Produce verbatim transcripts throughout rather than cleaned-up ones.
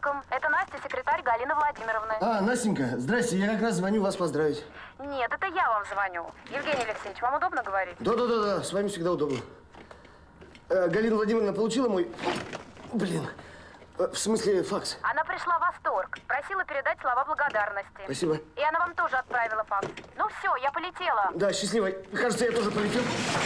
welcome. Это Настя, секретарь Галины Владимировны. А, Настенька, здрасте, я как раз звоню вас поздравить. Нет, это я вам звоню. Евгений Алексеевич, вам удобно говорить? Да-да-да, с вами всегда удобно. Э, Галина Владимировна получила мой… Блин, э, в смысле факс? Она пришла в восторг, просила передать слова благодарности. Спасибо. И она вам тоже отправила факс. Ну все, я полетела. Да, счастливо. Кажется, я тоже полетел.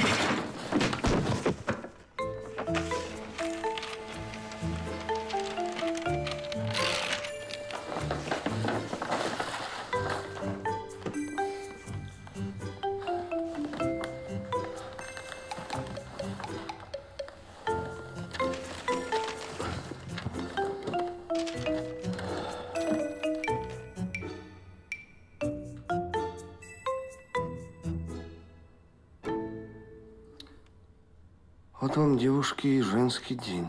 Вот вам, девушки, и женский день.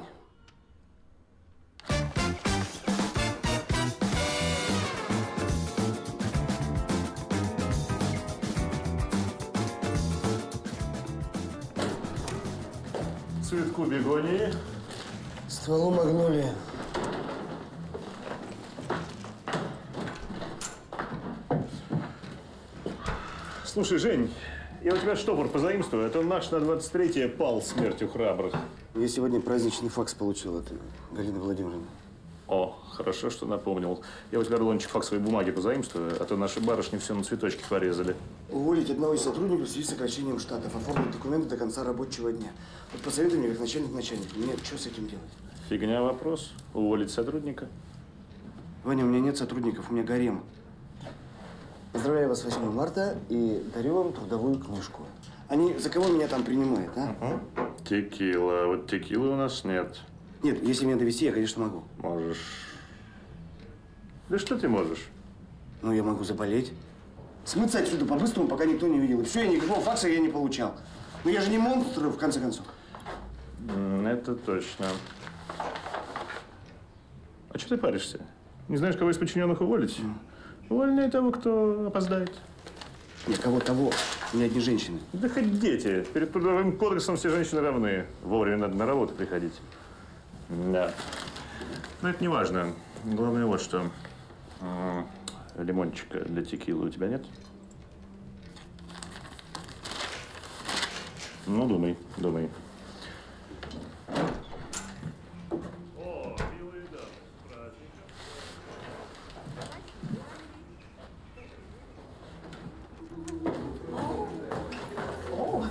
Цветку бегонии. Стволу магнолии. Слушай, Жень, я у тебя штопор позаимствую. Это наш на двадцать третье пал смертью храбрых. Я сегодня праздничный факс получил от Галины Владимировны. О, хорошо, что напомнил. Я у тебя рулончик факсовой бумаги позаимствую, а то наши барышни все на цветочки порезали. Уволить одного из сотрудников в связи с сокращением штатов. Оформить документы до конца рабочего дня. Вот посоветуй мне, как начальник начальника. Мне что с этим делать? Фигня вопрос. Уволить сотрудника? Ваня, у меня нет сотрудников, у меня гарем. Поздравляю вас с восьмым марта и дарю вам трудовую книжку. Они за кого меня там принимают, а? Угу. Текила. Вот текилы у нас нет. Нет, если меня довести, я, конечно, могу. Можешь. Да что ты можешь? Ну, я могу заболеть. Смыться отсюда по-быстрому, пока никто не видел. И все, я никакого факса я не получал. Но я же не монстр, в конце концов. Это точно. А что ты паришься? Не знаешь, кого из подчиненных уволить? Mm. Увольняй того, кто опоздает. Нет, кого того? У меня одни женщины. Да хоть дети. Перед трудовым кодексом все женщины равны. Вовремя надо на работу приходить. Да. Но это не важно. Главное вот что. Лимончика для текилы у тебя нет? Ну, думай, думай. О, милые дамы, с праздником. О.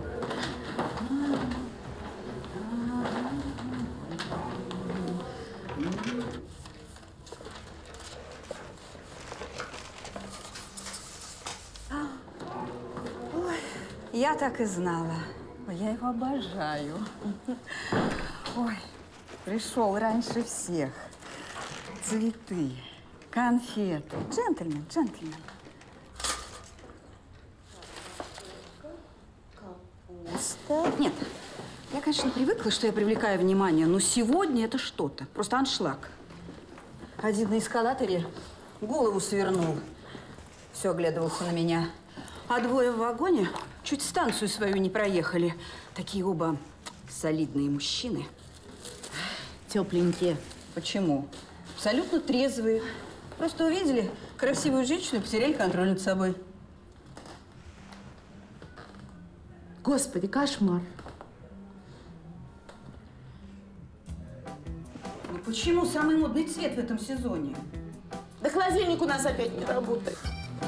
Я так и знала. Я его обожаю. Ой, пришел раньше всех. Цветы, конфеты. Джентльмен, джентльмен. Капуста. Нет, я, конечно, привыкла, что я привлекаю внимание, но сегодня это что-то. Просто аншлаг. Один на эскалаторе голову свернул. Все оглядывался на меня. А двое в вагоне чуть станцию свою не проехали. Такие оба солидные мужчины. Тепленькие. Почему? Абсолютно трезвые. Просто увидели красивую женщину и потеряли контроль над собой. Господи, кошмар. Ну почему самый модный цвет в этом сезоне? Да холодильник у нас опять не работает.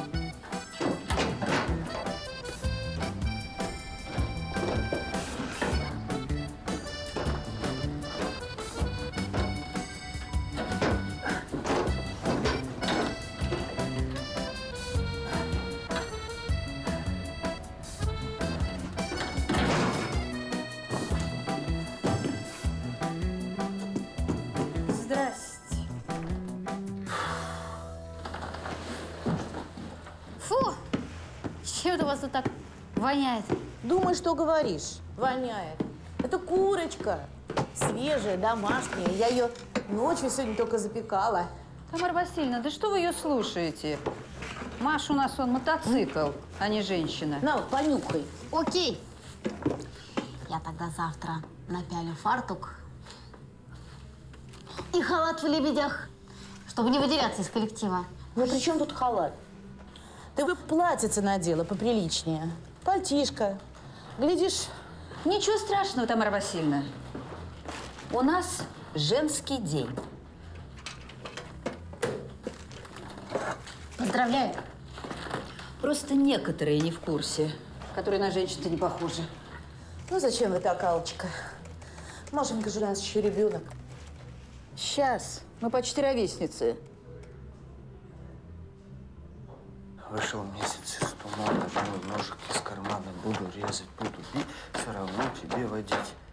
Вас тут так воняет? Думай, что говоришь. Воняет. Это курочка. Свежая, домашняя. Я ее ночью сегодня только запекала. Тамара Васильевна, да что вы ее слушаете? Маша у нас он мотоцикл, а не женщина. На, вот, понюхай. Окей. Я тогда завтра напялю фартук. И халат в лебедях, чтобы не выделяться из коллектива. Ну при чем тут халат? Ты бы платьице надела поприличнее. Пальтишко. Глядишь… Ничего страшного, Тамара Васильевна. У нас женский день. Поздравляю. Просто некоторые не в курсе, которые на женщин-то не похожи. Ну зачем вы так, Аллочка? Машенька же у нас еще ребенок. Сейчас. Мы почти ровесницы. Вышел месяц из тумана, мой ножик из кармана. Буду резать, буду бить, все равно тебе водить.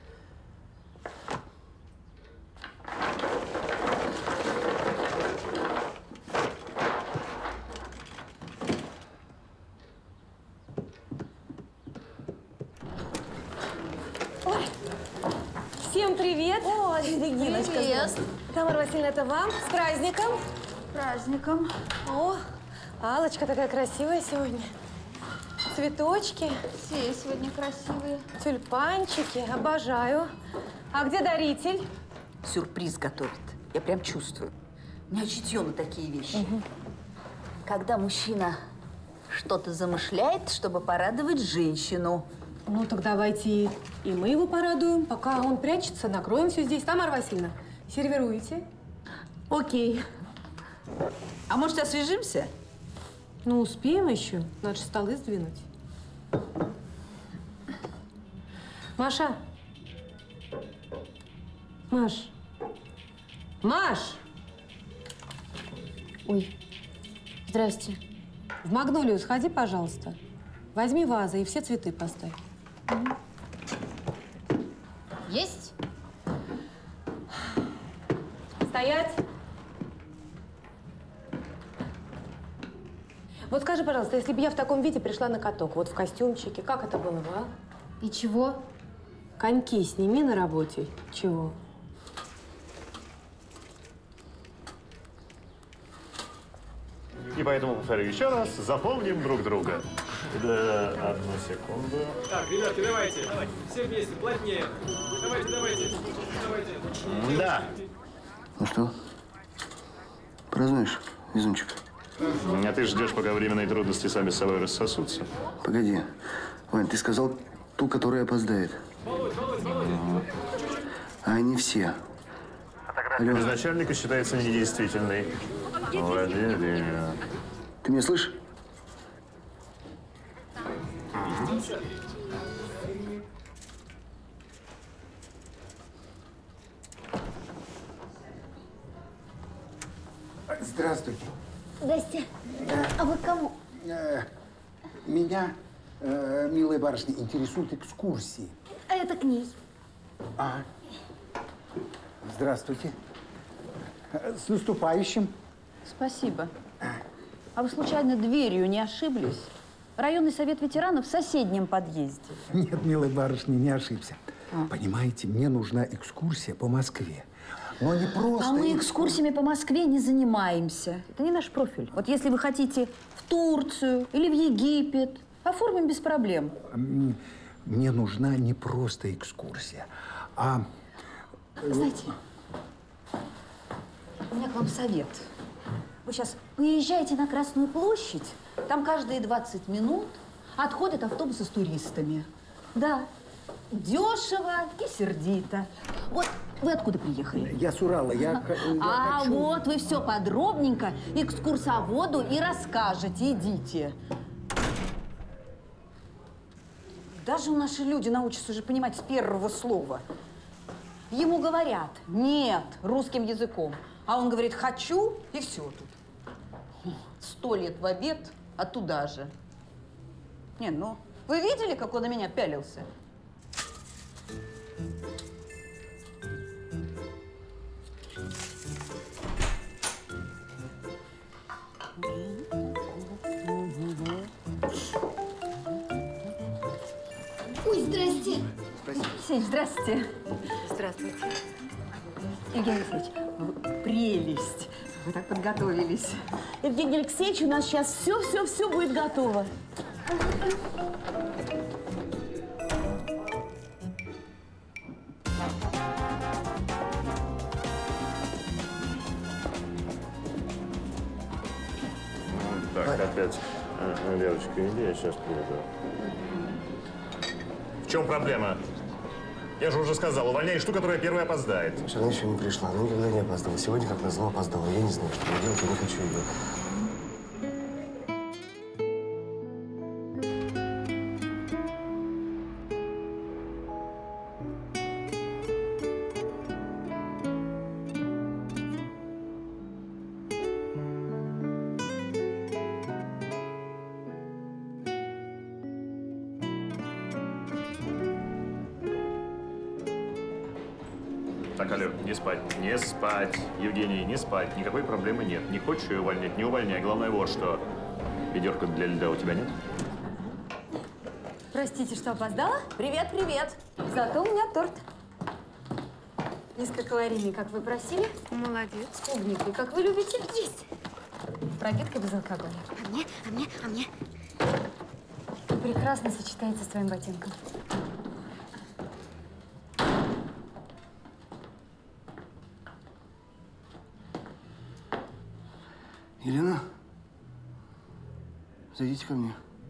Всем привет! Ой, Региночка. Привет. Тамара Васильевна, это вам. С праздником! Праздником. О, Аллочка такая красивая сегодня. Цветочки, Все сегодня красивые. тюльпанчики. Обожаю. А где даритель? Сюрприз готовит. Я прям чувствую. У меня чутье на такие вещи. Когда мужчина что-то замышляет, чтобы порадовать женщину. Ну, так давайте и мы его порадуем. Пока он прячется, накроем все здесь. Тамара Васильевна, сервируете? Окей. А может, освежимся? Ну, успеем еще. Надо же столы сдвинуть. Маша. Маш. Маш! Ой, здрасте. В Магнолию сходи, пожалуйста. Возьми вазы и все цветы поставь. Есть? Стоять! Вот скажи, пожалуйста, если бы я в таком виде пришла на каток, вот в костюмчике, как это было бы, а? И чего? Коньки сними на работе. Чего? И поэтому, повторю еще раз, запомним друг друга. Да, одну секунду. Так, ребятки, давайте. Все вместе, плотнее. Давайте, давайте. Давайте. Да. Ну что, празднуешь, везунчик? А ты ждешь, пока временные трудности сами с собой рассосутся. Погоди. Вань, ты сказал ту, которая опоздает. А они все. Алло, Без начальника считается недействительной. Владимир. ты меня слышишь? Здравствуйте. Здрасте. А вы к кому? Э, Меня, э, милая барышня, интересуют экскурсии. А это к ней. А. Здравствуйте. Э, С наступающим. Спасибо. А вы случайно дверью не ошиблись? Районный совет ветеранов в соседнем подъезде. Нет, милая барышня, не ошибся. Понимаете, мне нужна экскурсия по Москве. Но не просто… А мы экскур- экскурсиями по Москве не занимаемся. Это не наш профиль. Вот если вы хотите в Турцию или в Египет, оформим без проблем. М, Мне нужна не просто экскурсия, а… Знаете, у меня к вам совет. Вы сейчас поезжайте на Красную площадь, там каждые двадцать минут отходят автобусы с туристами. Да, дешево и сердито. Вот вы откуда приехали? Я с Урала, я, х- я А хочу… вот вы все подробненько экскурсоводу и расскажете. Идите. Даже наши люди научатся уже понимать с первого слова. Ему говорят «нет» русским языком, а он говорит «хочу» и все тут. Сто лет в обед, а туда же. Не, ну, вы видели, как он на меня пялился? Ой, здрасте. Алексей, здравствуйте. Здравствуйте. Евгений Алексеевич, вы прелесть. Вы так подготовились. Евгений Алексеевич, у нас сейчас все-все-все будет готово. Так, опять. Ага, Верочка, иди, я сейчас приеду. В чем проблема? Я же уже сказал, увольняешь ту, которая первая опоздает. Вчера еще не пришла, она никогда не опаздывала. Сегодня, как назло, опоздала. Я не знаю, что мне делать, я не хочу ее. Так, алло, не спать, не спать. Евгений, не спать. Никакой проблемы нет. Не хочешь ее увольнять, не увольняй. Главное вот что. Ведерко для льда у тебя нет? Простите, что опоздала? Привет, привет. Зато у меня торт. Низкокалорийный, как вы просили. Молодец. С клубникой, как вы любите. Есть. Пропитка без алкоголя. А мне, а мне, а мне. Прекрасно сочетается с твоим ботинком. Елена, зайдите ко мне.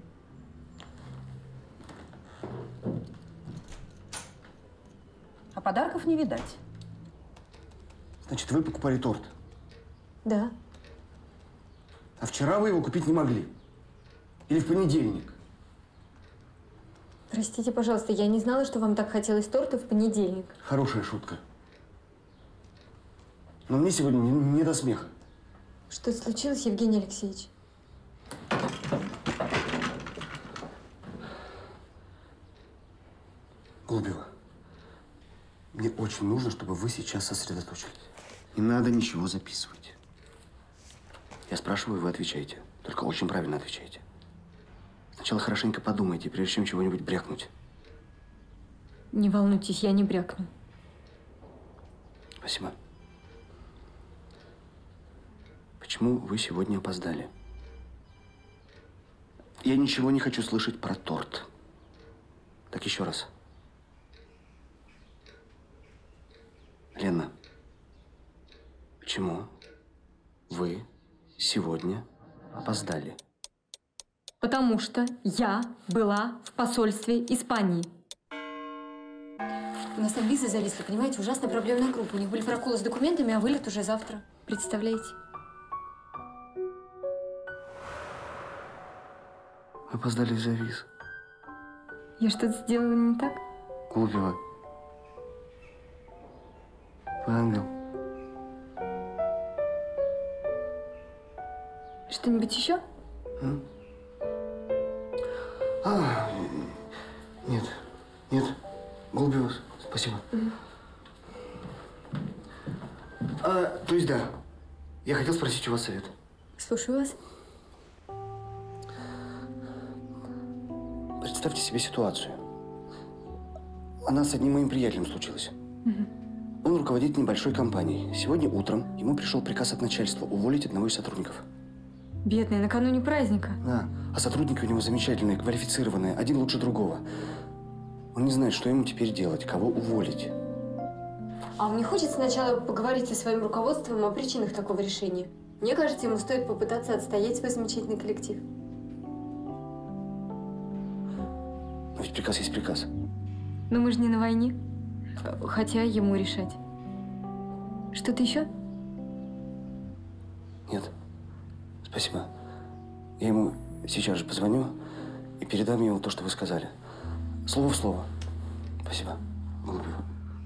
А подарков не видать. Значит, вы покупали торт. Да. А вчера вы его купить не могли. Или в понедельник. Простите, пожалуйста, я не знала, что вам так хотелось торта в понедельник. Хорошая шутка. Но мне сегодня не, не до смеха. Что случилось, Евгений Алексеевич? Голубева, мне очень нужно, чтобы вы сейчас сосредоточились. Не надо ничего записывать. Я спрашиваю, вы отвечаете. Только очень правильно отвечаете. Сначала хорошенько подумайте, прежде чем чего-нибудь брякнуть. Не волнуйтесь, я не брякну. Спасибо. Почему вы сегодня опоздали? Я ничего не хочу слышать про торт. Так еще раз. Лена, почему вы сегодня опоздали? Потому что я была в посольстве Испании. У нас там виза зависла, понимаете, ужасная проблемная группа. У них были проколы с документами, а вылет уже завтра. Представляете? Опоздали из-за виз. Я что-то сделала не так? Голубева. Вы ангел. Что-нибудь еще? М? А, нет, нет. Голубева, спасибо. Mm. А, то есть да, я хотел спросить у вас совет. Слушаю вас. Представьте себе ситуацию. Она с одним моим приятелем случилась. Угу. Он руководит небольшой компанией. Сегодня утром ему пришел приказ от начальства уволить одного из сотрудников. Бедный, накануне праздника. Да. А сотрудники у него замечательные, квалифицированные, один лучше другого. Он не знает, что ему теперь делать, кого уволить. А вам не хочется сначала поговорить со своим руководством о причинах такого решения? Мне кажется, ему стоит попытаться отстоять свой замечательный коллектив. Но ведь приказ есть приказ. Но мы же не на войне. Хотя ему решать. Что-то еще? Нет. Спасибо. Я ему сейчас же позвоню и передам ему то, что вы сказали. Слово в слово. Спасибо. Голубева.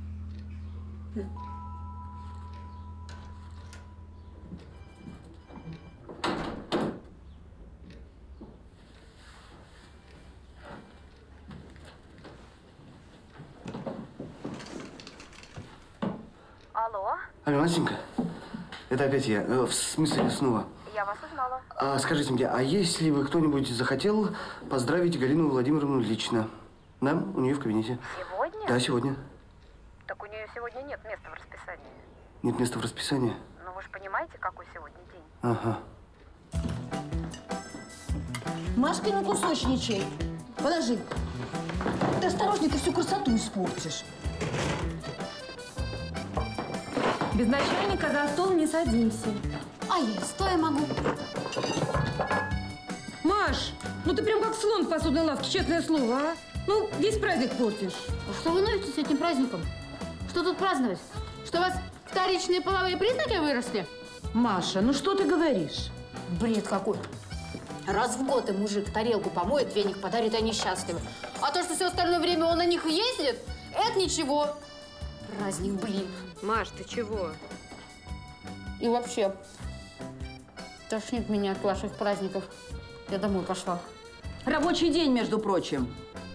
Алло, Алло, Настенька. Это опять я. Э, В смысле, снова. я вас узнала. А, скажите мне, а если бы кто-нибудь захотел поздравить Галину Владимировну лично? Да, у нее в кабинете. Сегодня? Да, сегодня. Так у нее сегодня нет места в расписании. Нет места в расписании? Ну вы же понимаете, какой сегодня день? Ага. Машка, ну кусочничай. Подожди. Ты осторожней, ты всю красоту испортишь. Без начальника за стол не садимся. Ай, стоя могу. Маш, ну ты прям как слон в посудной лавке, честное слово, а? Ну, весь праздник портишь. Что вы ноете с этим праздником? Что тут праздновать? Что у вас вторичные половые признаки выросли? Маша, ну что ты говоришь? Бред какой. Раз в год им мужик тарелку помоет, веник подарит, и они счастливы. А то, что все остальное время он на них ездит, это ничего. Праздник, блин. Маш, ты чего? И вообще, тошнит меня от ваших праздников. Я домой пошла. Рабочий день, между прочим.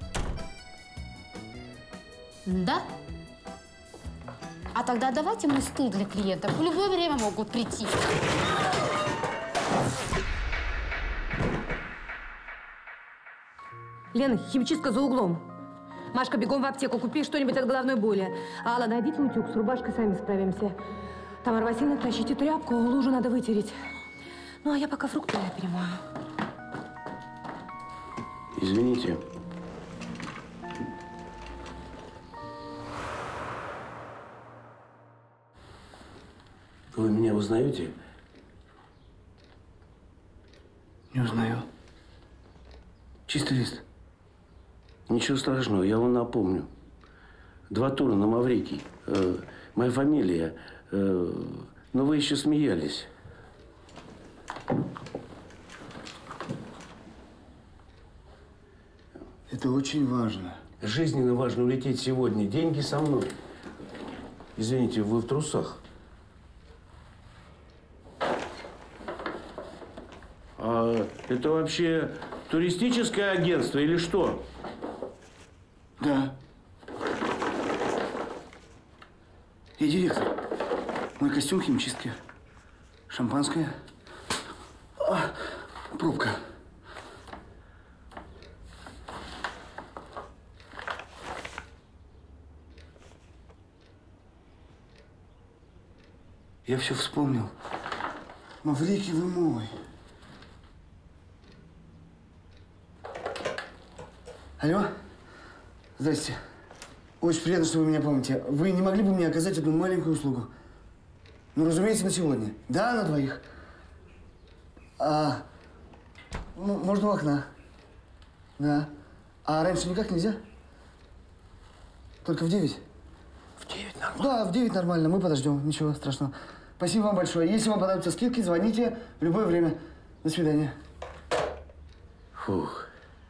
Да? А тогда давайте мы стул для клиентов. В любое время могут прийти. Лена, химчистка за углом. Машка, бегом в аптеку, купи что-нибудь от головной боли. Алла, найдите утюг, с рубашкой сами справимся. Тамара Васильевна, тащите тряпку, лужу надо вытереть. Ну, а я пока фрукты перемою. Извините. Вы меня узнаете? Не узнаю. Чистый лист. Ничего страшного, я вам напомню. Два тура на Маврикий. Э, моя фамилия. Э, но вы еще смеялись. Это очень важно. Жизненно важно улететь сегодня. Деньги со мной. Извините, вы в трусах. А это вообще туристическое агентство или что? Да. Я директор. Мой костюм химчистки. Шампанское. А, пробка. Я все вспомнил. Маврикий, вы мой. Алло? Здрасте. Очень приятно, что вы меня помните. Вы не могли бы мне оказать одну маленькую услугу? Ну, разумеется, на сегодня. Да, на двоих. А, ну, можно у окна. Да. А раньше никак нельзя? Только в девять? В девять нормально? Да, в девять нормально. Мы подождем. Ничего страшного. Спасибо вам большое. Если вам понадобятся скидки, звоните в любое время. До свидания. Фух.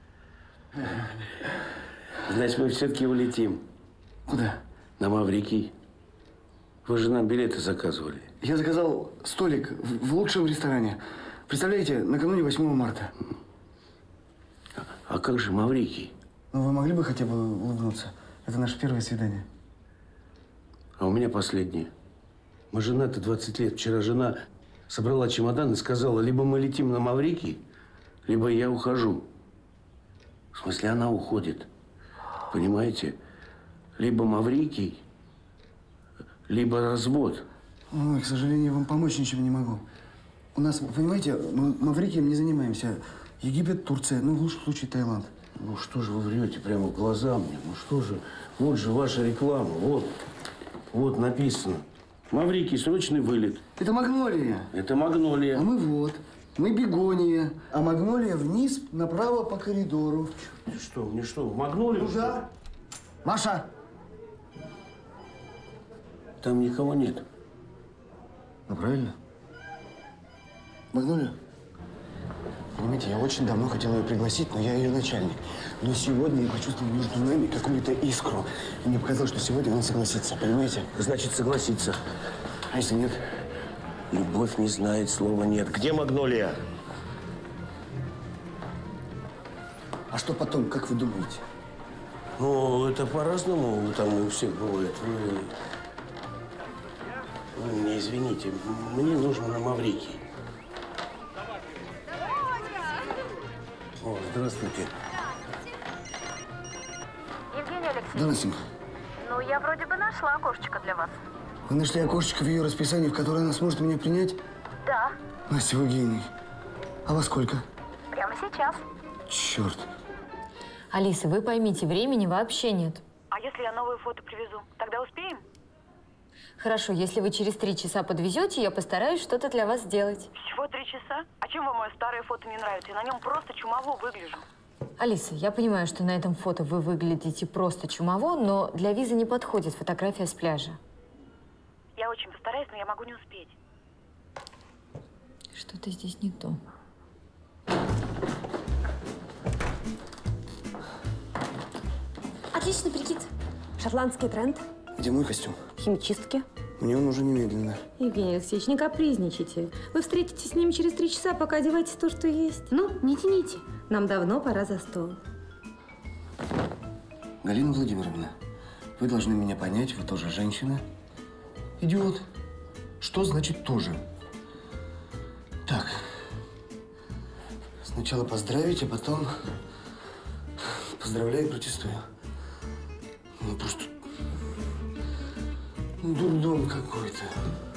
Значит, мы все-таки улетим. Куда? На Маврикий. Вы же нам билеты заказывали. Я заказал столик в, в лучшем ресторане. Представляете, накануне восьмого марта. А как же Маврикий? Ну, вы могли бы хотя бы улыбнуться? Это наше первое свидание. А у меня последнее. Мы женаты двадцать лет. Вчера жена собрала чемодан и сказала, либо мы летим на Маврикий, либо я ухожу. В смысле, она уходит. Понимаете? Либо Маврикий, либо развод. Ой, к сожалению, я вам помочь ничем не могу. У нас, вы понимаете, мы Маврикием не занимаемся. Египет, Турция, ну, в лучшем случае Таиланд. Ну, что же вы врете прямо в глаза мне? Ну, что же? Вот же ваша реклама. Вот. Вот написано. Маврикий, срочный вылет. Это Магнолия. Это Магнолия. А мы вот. Мы Бегония. А Магнолия вниз, направо по коридору. Ты что, мне что, в Магнолию? Ну да. Маша! Там никого нет. Ну, правильно. Магнолия? Понимаете, я очень давно хотел ее пригласить, но я ее начальник. Но сегодня я почувствовал между нами какую-то искру. И мне показалось, что сегодня она согласится, понимаете? Значит, согласится. А если нет? Любовь не знает слова «нет». Где Магнолия? А что потом, как вы думаете? Ну, это по-разному там у всех бывает. Вы... Вы меня извините, мне нужно на Маврикий. О, здравствуйте. Евгений Алексеевич, Да, Настенька, ну я вроде бы нашла окошечко для вас. вы нашли окошечко в ее расписании, в которое она сможет меня принять? Да, Настя, вы гений. А во сколько? прямо сейчас. Черт. Алиса, вы поймите, времени вообще нет. А если я новые фото привезу, тогда успеем? Хорошо, если вы через три часа подвезете, я постараюсь что-то для вас сделать. Всего три часа? А чем вам мое старое фото не нравится? Я на нем просто чумово выгляжу. Алиса, я понимаю, что на этом фото вы выглядите просто чумово, но для визы не подходит фотография с пляжа. Я очень постараюсь, но я могу не успеть. Что-то здесь не то. Отличный прикид. Шотландский тренд. Где мой костюм? В химчистке. Мне он нужен немедленно. Евгений Алексеевич, не капризничайте. Вы встретитесь с ним через три часа, пока одеваете то, что есть. Ну, не тяните. Нам давно пора за стол. Галина Владимировна, вы должны меня понять, вы тоже женщина. Идиот. Что значит тоже? Так. Сначала поздравить, а потом поздравляю и протестую. Ну, просто дурдом какой-то.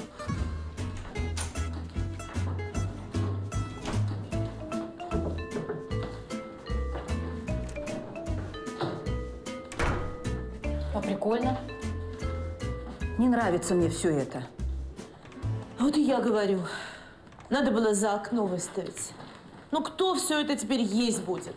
А прикольно. Не нравится мне все это. Вот и я говорю, надо было за окно выставить. Ну кто все это теперь есть будет?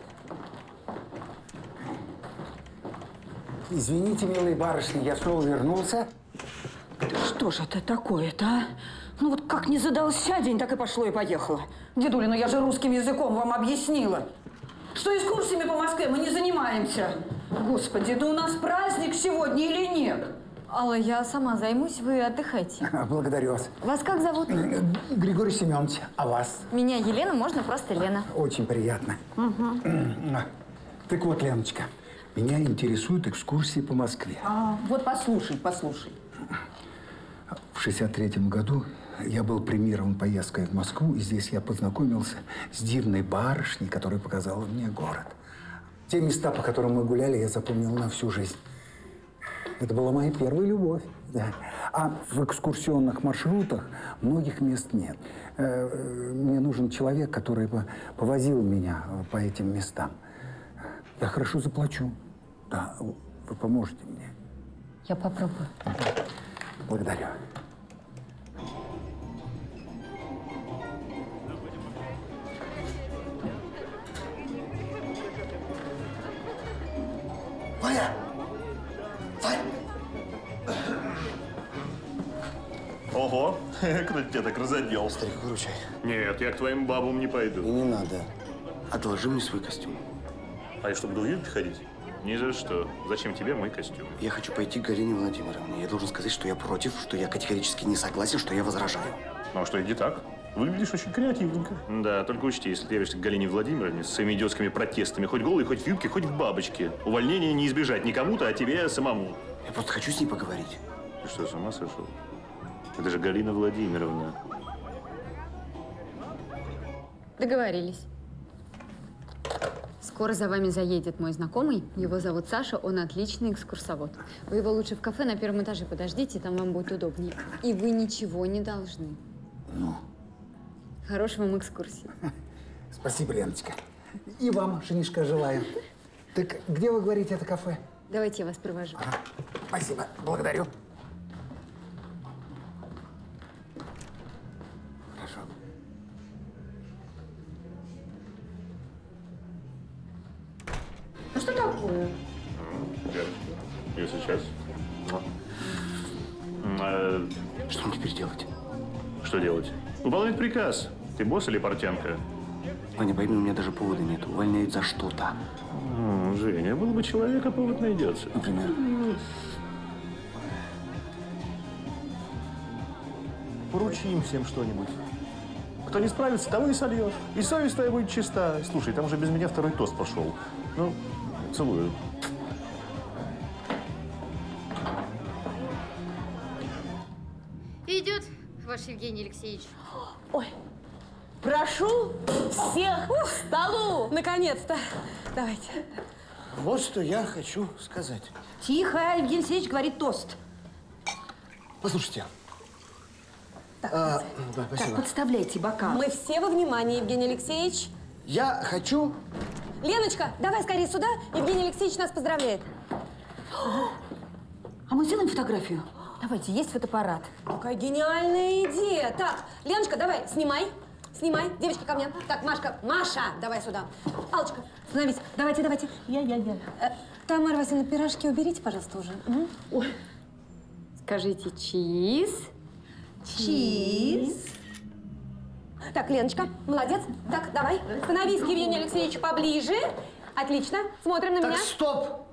Извините, милые барышни, я снова вернулся. Что же это такое-то, а? Ну вот как не задался день, так и пошло и поехало. Дедуля, ну я же русским языком вам объяснила, что экскурсиями по Москве мы не занимаемся. Господи, да у нас праздник сегодня или нет? Алла, я сама займусь, вы отдыхайте. Благодарю вас. Вас как зовут? Григорий Семенович, а вас? Меня Елена, можно просто Лена. Очень приятно. Угу. Так вот, Леночка, меня интересуют экскурсии по Москве. А, вот послушай, послушай. В шестьдесят третьем году я был премьером поездкой в Москву, и здесь я познакомился с дивной барышней, которая показала мне город. Те места, по которым мы гуляли, я запомнил на всю жизнь. Это была моя первая любовь. Да. А в экскурсионных маршрутах многих мест нет. Мне нужен человек, который бы повозил меня по этим местам. Я хорошо заплачу. Да, вы поможете мне. Я попробую. Благодарю. Ваня! Вань! Ого, кто тебя так разодел? Старик, выручай. Нет, я к твоим бабам не пойду. И не надо. Одолжи мне свой костюм. А я что, буду в юбке ходить? Ни за что. Зачем тебе мой костюм? Я хочу пойти к Галине Владимировне. Я должен сказать, что я против, что я категорически не согласен, что я возражаю. Ну а что, иди так. Выглядишь очень креативненько. Да, только учти, если ты явишься к Галине Владимировне с своими идиотскими протестами, хоть голый, хоть в юбке, хоть в бабочке, увольнения не избежать ни кому-то, а тебе самому. Я просто хочу с ней поговорить. Ты что, с ума сошел? Это же Галина Владимировна. Договорились. Скоро за вами заедет мой знакомый. Его зовут Саша, он отличный экскурсовод. Вы его лучше в кафе на первом этаже подождите, там вам будет удобнее. И вы ничего не должны. Ну. Хорошего вам экскурсии. Спасибо, Леночка. И вам, женишка, желаю. Так где вы говорите это кафе? Давайте я вас провожу. Ага. Спасибо, благодарю. Хорошо. А что такое? Я сейчас. Что мне теперь делать? Что делать? Выполнять приказ. Ты босс или портянка? Ваня, пойми, у меня даже повода нет. Увольняют за что-то. М, Женя, был бы человек, а повод найдется. Например? Поручи им всем что-нибудь. Кто не справится, того и сольешь. И совесть твоя будет чиста. Слушай, там уже без меня второй тост пошел. Ну, целую. Идет, ваш Евгений Алексеевич. Ой, прошу всех к столу. Наконец-то. Давайте. Вот что я хочу сказать. Тихо, Евгений Алексеевич говорит тост. Послушайте. Так, а, да, спасибо. так, подставляйте бокал. Мы все во внимании, Евгений Алексеевич. Я хочу... Леночка, давай скорее сюда. Евгений Алексеевич нас поздравляет. А мы сделаем фотографию? Давайте, есть фотоаппарат. Какая гениальная идея. Так, Леночка, давай, снимай. Снимай. Девочки, ко мне. Так, Машка, Маша, давай сюда. Аллочка, становись. Давайте, давайте. Я, я, я. Э, Тамара Васильевна, пирожки уберите, пожалуйста, уже. Угу. Ой. Скажите чиз. Чиз. Так, Леночка, молодец. Так, давай. Становись к Евгению Алексеевичу поближе. Отлично. Смотрим на так, меня. Стоп!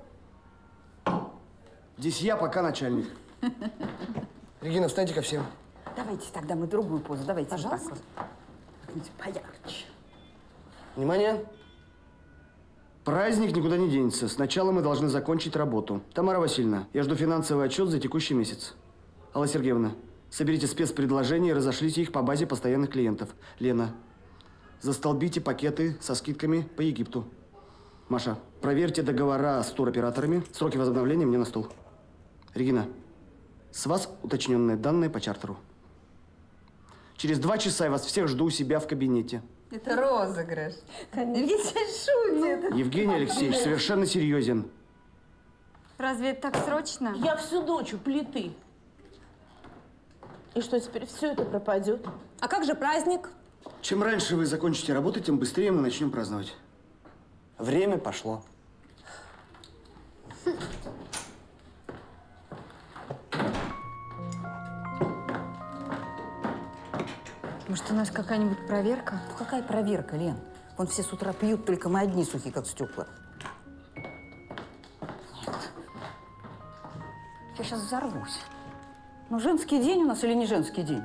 Здесь я пока начальник. Регина, встаньте ко всем. Давайте тогда мы другую позу. Давайте. Пожалуйста. Вот так вот. Поярче. Внимание! Праздник никуда не денется. Сначала мы должны закончить работу. Тамара Васильевна, я жду финансовый отчет за текущий месяц. Алла Сергеевна, соберите спецпредложения и разошлите их по базе постоянных клиентов. Лена, застолбите пакеты со скидками по Египту. Маша, проверьте договора с туроператорами. Сроки возобновления мне на стол. Регина, с вас уточненные данные по чартеру. Через два часа я вас всех жду у себя в кабинете. Это розыгрыш. Евгений шутит. Евгений Алексеевич совершенно серьезен. Разве это так срочно? Я всю ночь у плиты. И что, теперь все это пропадет? А как же праздник? Чем раньше вы закончите работать, тем быстрее мы начнем праздновать. Время пошло. Может, у нас какая-нибудь проверка? Ну, какая проверка, Лен? Вон все с утра пьют, только мы одни сухие, как стекла. Нет. Я сейчас взорвусь. Ну, женский день у нас или не женский день?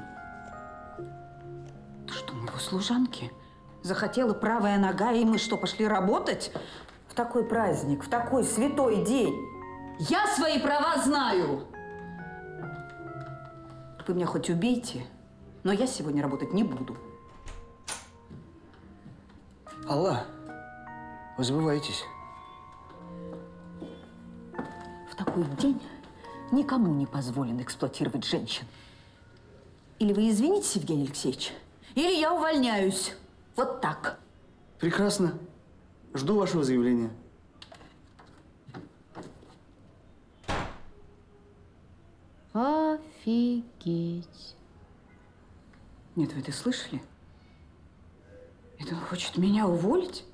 Ты что, мы его служанки? Захотела правая нога, и мы что, пошли работать? В такой праздник, в такой святой день. Я свои права знаю. Вы меня хоть убейте, но я сегодня работать не буду. Алла, вы забываетесь. В такой день никому не позволено эксплуатировать женщин. Или вы извинитесь, Евгений Алексеевич, или я увольняюсь. Вот так. Прекрасно. Жду вашего заявления. Офигеть. Нет, вы это слышали? Это он хочет меня уволить?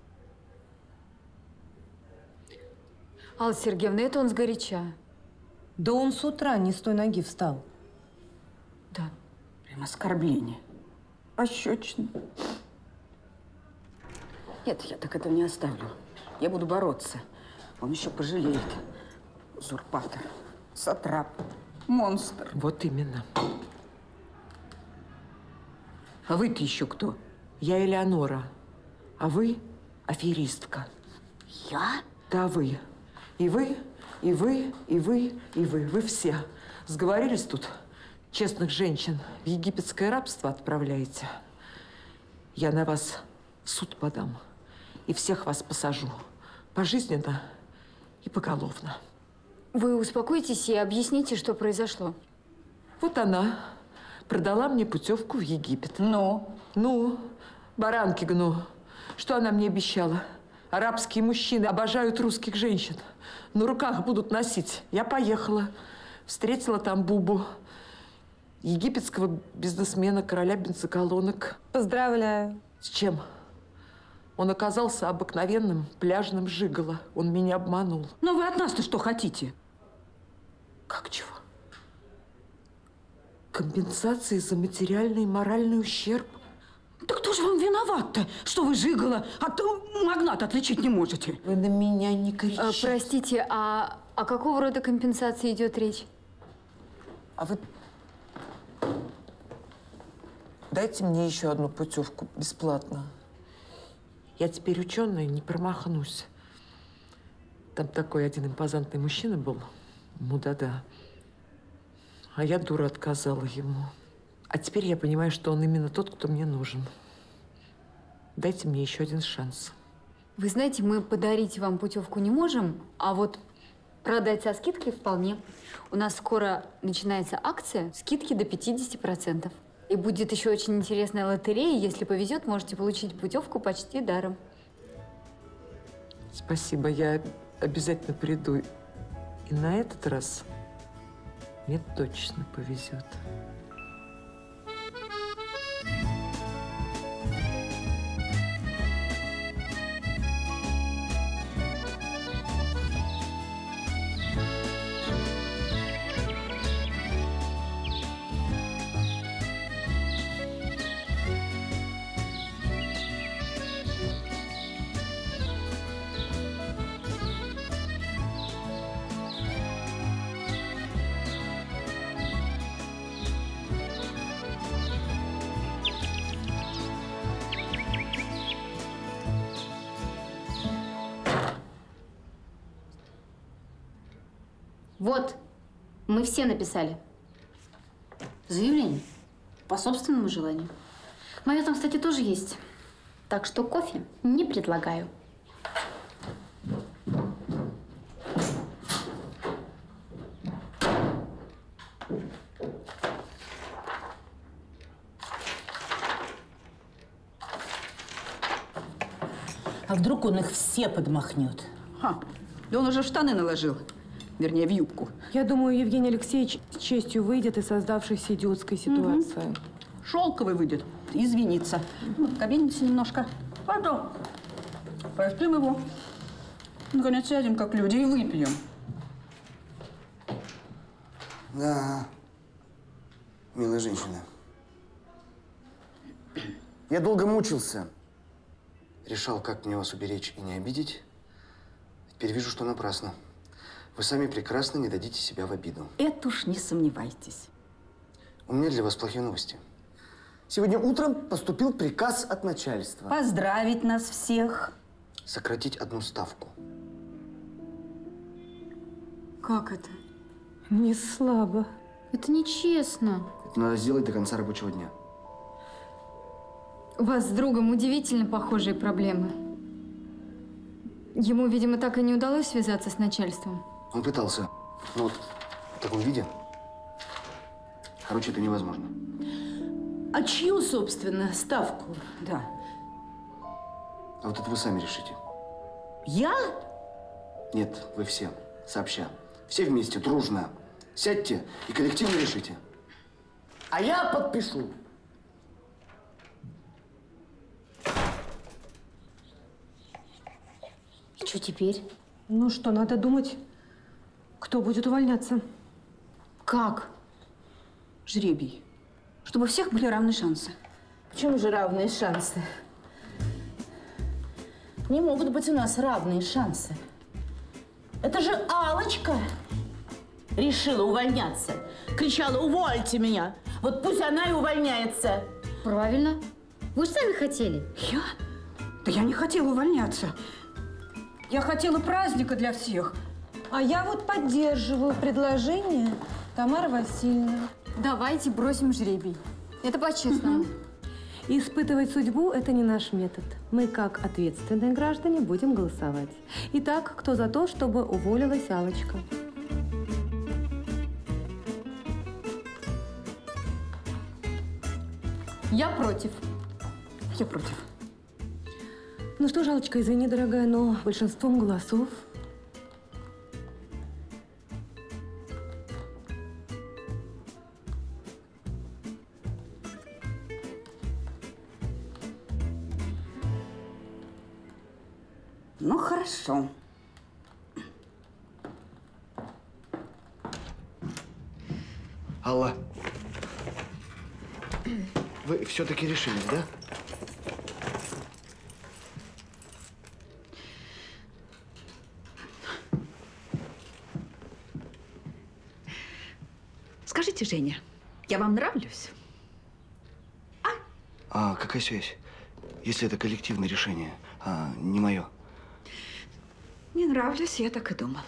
Алла Сергеевна, это он сгоряча. Да он с утра не с той ноги встал. Да, прям оскорбление. Пощечина. Нет, я так этого не оставлю. Я буду бороться. Он еще пожалеет. Узурпатор, сатрап, монстр. Вот именно. А вы-то еще кто? Я Элеонора, а вы аферистка. Я? Да, вы. И вы, и вы, и вы, и вы. Вы все сговорились тут честных женщин в египетское рабство отправляете. Я на вас в суд подам и всех вас посажу пожизненно и поголовно. Вы успокойтесь и объясните, что произошло. Вот она продала мне путевку в Египет. Ну? Ну, баранки гну. Что она мне обещала? Арабские мужчины обожают русских женщин. На руках будут носить. Я поехала. Встретила там Бубу, египетского бизнесмена, короля бензоколонок. Поздравляю. С чем? Он оказался обыкновенным пляжным жиголо. Он меня обманул. Но вы от нас-то что хотите? Как чего? Компенсации за материальный и моральный ущерб. Да кто же вам виноват-то, что вы жиголо от магната отличить не можете? Вы на меня не кричите. А, простите, а о какого рода компенсации идет речь? А вы дайте мне еще одну путевку бесплатно. Я теперь ученая, не промахнусь. Там такой один импозантный мужчина был, мудада. А я, дура, отказала ему. А теперь я понимаю, что он именно тот, кто мне нужен. Дайте мне еще один шанс. Вы знаете, мы подарить вам путевку не можем, а вот продать со скидкой вполне. У нас скоро начинается акция, скидки до пятидесяти процентов. И будет еще очень интересная лотерея. Если повезет, можете получить путевку почти даром. Спасибо, я обязательно приду. И на этот раз мне точно повезет. Вот, мы все написали. Заявление. По собственному желанию. Мое там, кстати, тоже есть. Так что кофе не предлагаю. А вдруг он их все подмахнет? Ха, да он уже в штаны наложил. Вернее, в юбку. Я думаю, Евгений Алексеевич с честью выйдет из создавшейся идиотской ситуации. Угу. Шелковый выйдет, извиниться. Мы покабинимся немножко. Потом простым его. Наконец сядем, как люди, и выпьем. Да, милая женщина. Я долго мучился. Решал, как мне вас уберечь и не обидеть. Теперь вижу, что напрасно. Вы сами прекрасно не дадите себя в обиду. Это уж не сомневайтесь. У меня для вас плохие новости. Сегодня утром поступил приказ от начальства. Поздравить нас всех. Сократить одну ставку. Как это? Не слабо. Это нечестно. Это надо сделать до конца рабочего дня. У вас с другом удивительно похожие проблемы. Ему, видимо, так и не удалось связаться с начальством. Он пытался, но вот в таком виде, короче, это невозможно. А чью, собственно, ставку? Да. А вот это вы сами решите. Я? Нет, вы все, сообща. Все вместе, дружно. Сядьте и коллективно решите. А я подпишу. И что теперь? Ну что, надо думать, кто будет увольняться. Как? Жребий. Чтобы у всех были равные шансы. Почему же равные шансы? Не могут быть у нас равные шансы. Это же Аллочка решила увольняться. Кричала: увольте меня. Вот пусть она и увольняется. Правильно. Вы же сами хотели. Я? Да я не хотела увольняться. Я хотела праздника для всех. А я вот поддерживаю предложение Тамары Васильевны. Давайте бросим жребий. Это по-честному. Испытывать судьбу – это не наш метод. Мы, как ответственные граждане, будем голосовать. Итак, кто за то, чтобы уволилась Аллочка? Я против. Я против. Ну что ж, Аллочка, извини, дорогая, но большинством голосов… Ну, хорошо. Алла, вы все-таки решились, да? Скажите, Женя, я вам нравлюсь? А? А какая связь? Если это коллективное решение, а не мое. Не нравлюсь, я так и думала.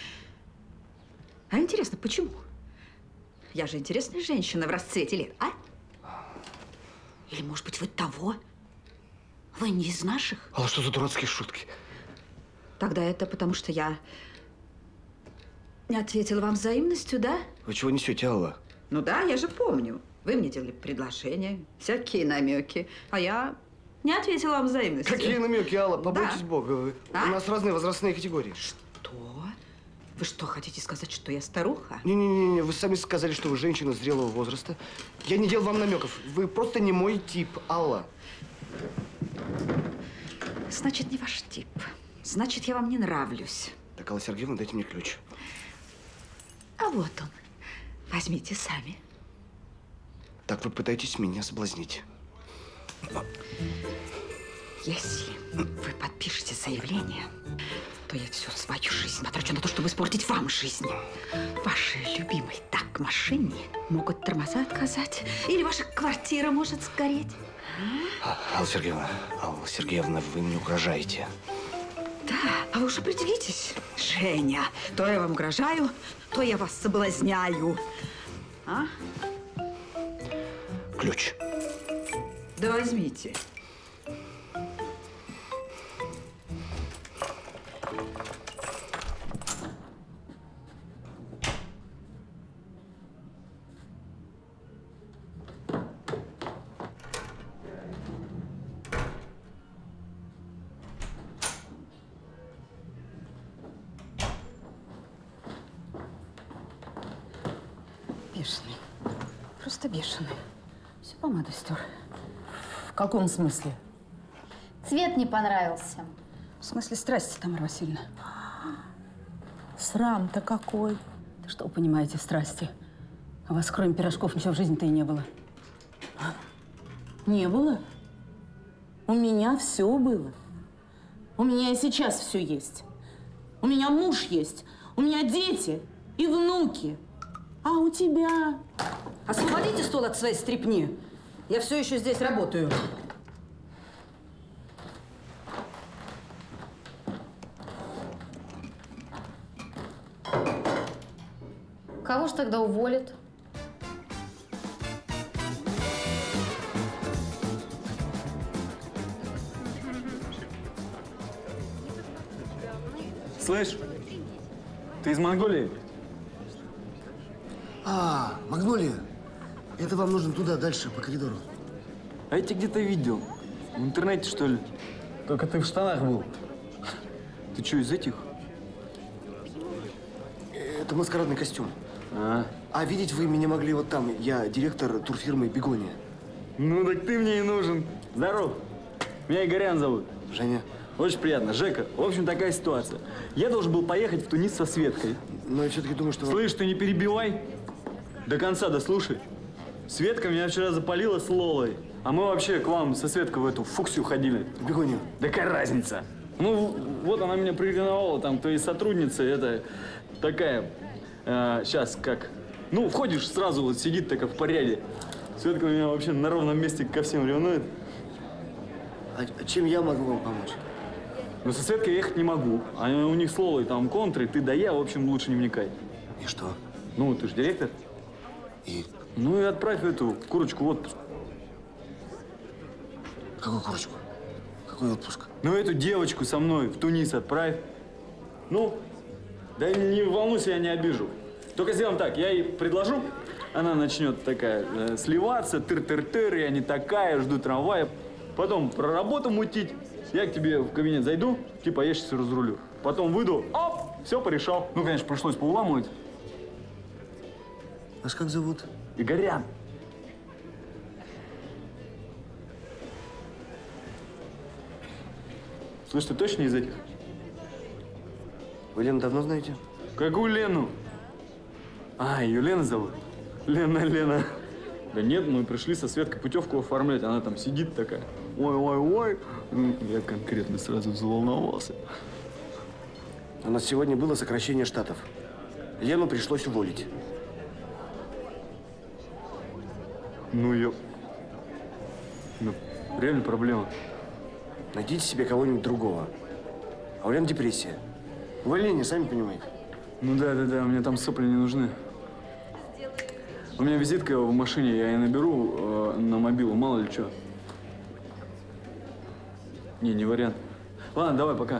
А интересно, почему? Я же интересная женщина в расцвете лет, а? Или, может быть, вы того? Вы не из наших? Алла, что за дурацкие шутки? Тогда это потому, что я не ответила вам взаимностью, да? Вы чего несете, Алла? Ну да, я же помню. Вы мне делали предложения, всякие намеки, а я не ответила вам взаимностью. Какие намеки, Алла? Побойтесь Да. Бога. Вы. А? У нас разные возрастные категории. Что? Вы что, хотите сказать, что я старуха? Не-не-не, вы сами сказали, что вы женщина зрелого возраста. Я не делал вам намеков. Вы просто не мой тип, Алла. Значит, не ваш тип. Значит, я вам не нравлюсь. Так, Алла Сергеевна, дайте мне ключ. А вот он. Возьмите сами. Так вы пытаетесь меня соблазнить. Если вы подпишете заявление, то я всю свою жизнь потрачу на то, чтобы испортить вам жизнь. Вашей любимой так машине могут тормоза отказать, или ваша квартира может сгореть. А, Алла Сергеевна, Алла Сергеевна, вы мне угрожаете. Да, а вы уж определитесь, Женя. То я вам угрожаю, то я вас соблазняю. А? Ключ. Да возьмите. Бешеный. Просто бешеный. Всю помаду стер. В каком смысле? Цвет не понравился. В смысле страсти, Тамара Васильевна. Срам-то какой. Да что вы понимаете в страсти? У вас кроме пирожков ничего в жизни-то и не было. Не было? У меня все было. У меня и сейчас все есть. У меня муж есть. У меня дети и внуки. А у тебя? Освободите стол от своей стряпни. Я все еще здесь работаю. Кого ж тогда уволят? Слышь, ты из Монголии? А, Магнолия. Это вам нужно туда, дальше, по коридору. А я тебя где-то видел. В интернете, что ли? Только ты в штанах был. Ты что, из этих? Это маскарадный костюм. А, А видеть вы меня могли вот там. Я директор турфирмы «Бегония». ну так ты мне и нужен. Здоров. Меня Игорян зовут. Женя. Очень приятно. Жека, в общем, такая ситуация. Я должен был поехать в Тунис со Светкой. Но я все-таки думаю, что… Слышь, ты не перебивай. До конца дослушай. Светка меня вчера запалила с Лолой. А мы вообще к вам со Светкой в эту фуксию ходили. В Бегонию. Да какая разница? Ну, вот она меня приревновала, там, твоей сотрудница, это такая, э, сейчас как, ну, входишь сразу, вот сидит такая в порядке. Светка меня вообще на ровном месте ко всем ревнует. А чем я могу вам помочь? Ну, со Светкой я ехать не могу. А у них с Лолой там контры, ты да я, в общем, лучше не вникай. И что? Ну, ты же директор. И? Ну и отправь эту курочку в отпуск. Какую курочку? Какой отпуск? Ну, эту девочку со мной в Тунис отправь. Ну, да не волнуйся, я не обижу. Только сделаем так, я ей предложу, она начнет такая э, сливаться, тыр-тыр-тыр, я не такая, жду трамвая. Потом про работу мутить. Я к тебе в кабинет зайду, типа я сейчас разрулю. Потом выйду, оп, все порешал. Ну, конечно, пришлось поуламывать. Вас как зовут? Игорян. Слышь, ты точно из этих? Вы Лену давно знаете? Какую Лену? А, ее Лена зовут? Лена, Лена. Да нет, мы пришли со Светкой путевку оформлять. Она там сидит такая. Ой, ой, ой. Я конкретно сразу заволновался. У нас сегодня было сокращение штатов. Лену пришлось уволить. Ну, ее... Ну, реально проблема. Найдите себе кого-нибудь другого. А у Лены депрессия. Увольнение, сами понимаете. Ну да, да, да, мне там сопли не нужны. У меня визитка в машине, я ее наберу э, на мобилу, мало ли что. Не, не вариант. Ладно, давай, пока.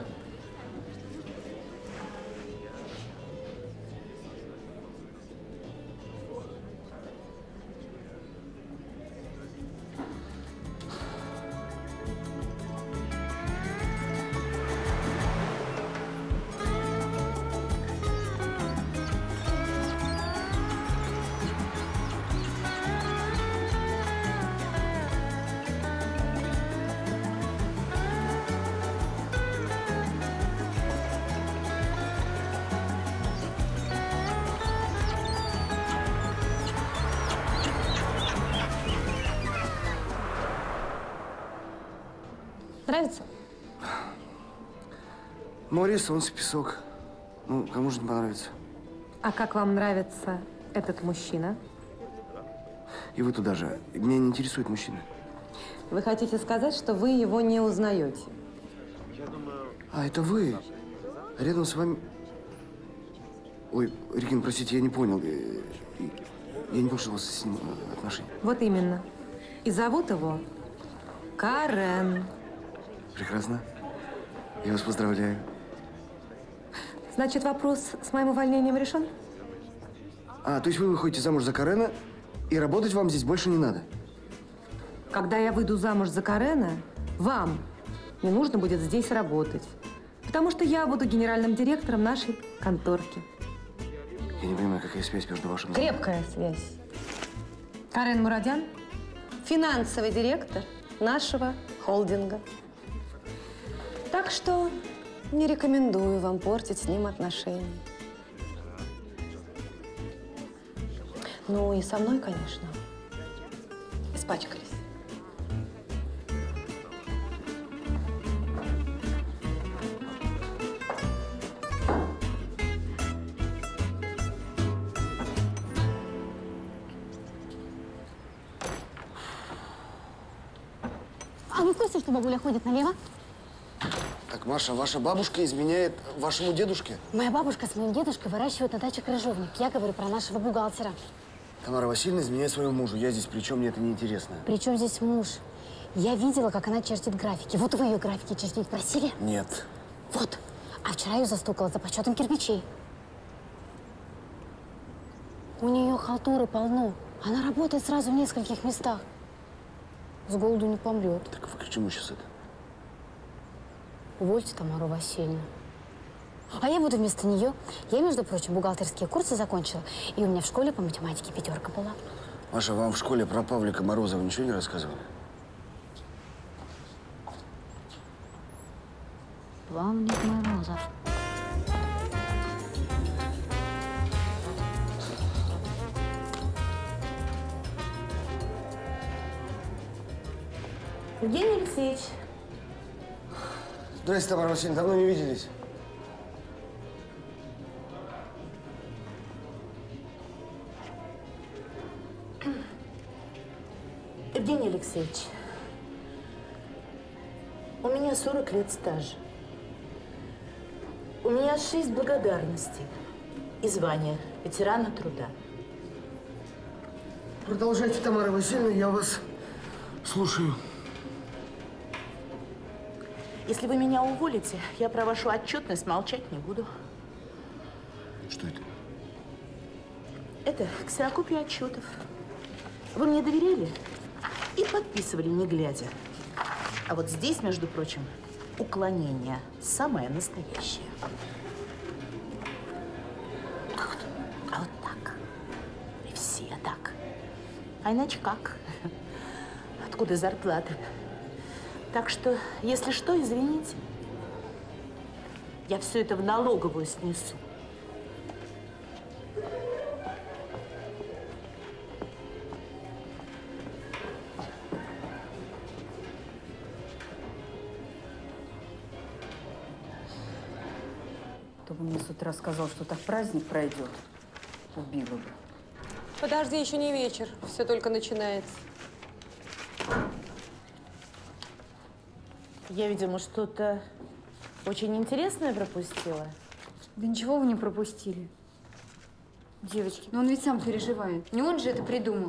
Нравится? Море, солнце, песок. Ну, кому же не понравится? А как вам нравится этот мужчина? И вы туда же. Меня не интересует мужчина. Вы хотите сказать, что вы его не узнаете? А, это вы? Рядом с вами… Ой, Регина, простите, я не понял. Я, я не понял, что у вас с ним отношения. Вот именно. И зовут его Карен. Прекрасно. Я вас поздравляю. Значит, вопрос с моим увольнением решен? А, то есть вы выходите замуж за Карена, и работать вам здесь больше не надо? Когда я выйду замуж за Карена, вам не нужно будет здесь работать. Потому что я буду генеральным директором нашей конторки. Я не понимаю, какая связь между вашим… Крепкая связь. Карен Мурадян – финансовый директор нашего холдинга. Так что не рекомендую вам портить с ним отношения. Ну и со мной, конечно, испачкались. А вы в курсе, что бабуля ходит налево? Так, Маша, ваша бабушка изменяет вашему дедушке? Моя бабушка с моим дедушкой выращивают на даче крыжовник. Я говорю про нашего бухгалтера. Тамара Васильевна изменяет своему мужу. Я здесь при чем, мне это не интересно. При чем здесь муж? Я видела, как она чертит графики. Вот вы ее графики чертить просили? Нет. Вот. А вчера ее застукала за подсчетом кирпичей. У нее халтуры полно. Она работает сразу в нескольких местах. С голоду не помрет. Так вы к чему сейчас это? Увольте Тамару Васильевну. А я буду вместо нее. Я, между прочим, бухгалтерские курсы закончила. И у меня в школе по математике пятерка была. Маша, вам в школе про Павлика Морозова ничего не рассказывали? Павлик Морозов. Евгений Алексеевич. Здрасте, Тамара Васильевна, давно не виделись. Евгений Алексеевич, у меня сорок лет стажа. У меня шесть благодарностей и звание ветерана труда. Продолжайте, Тамара Васильевна, я вас слушаю. Если вы меня уволите, я про вашу отчетность молчать не буду. Что это? Это ксерокопия отчетов. Вы мне доверяли и подписывали, не глядя. А вот здесь, между прочим, уклонение самое настоящее. Как это? А вот так. И все так. А иначе как? Откуда зарплаты? Так что, если что, извините. Я все это в налоговую снесу. Кто бы мне с утра сказал, что так праздник пройдет, убила бы. Подожди, еще не вечер. Все только начинается. Я, видимо, что-то очень интересное пропустила. Да ничего вы не пропустили. Девочки, но он ведь сам переживает. Не он же это придумал.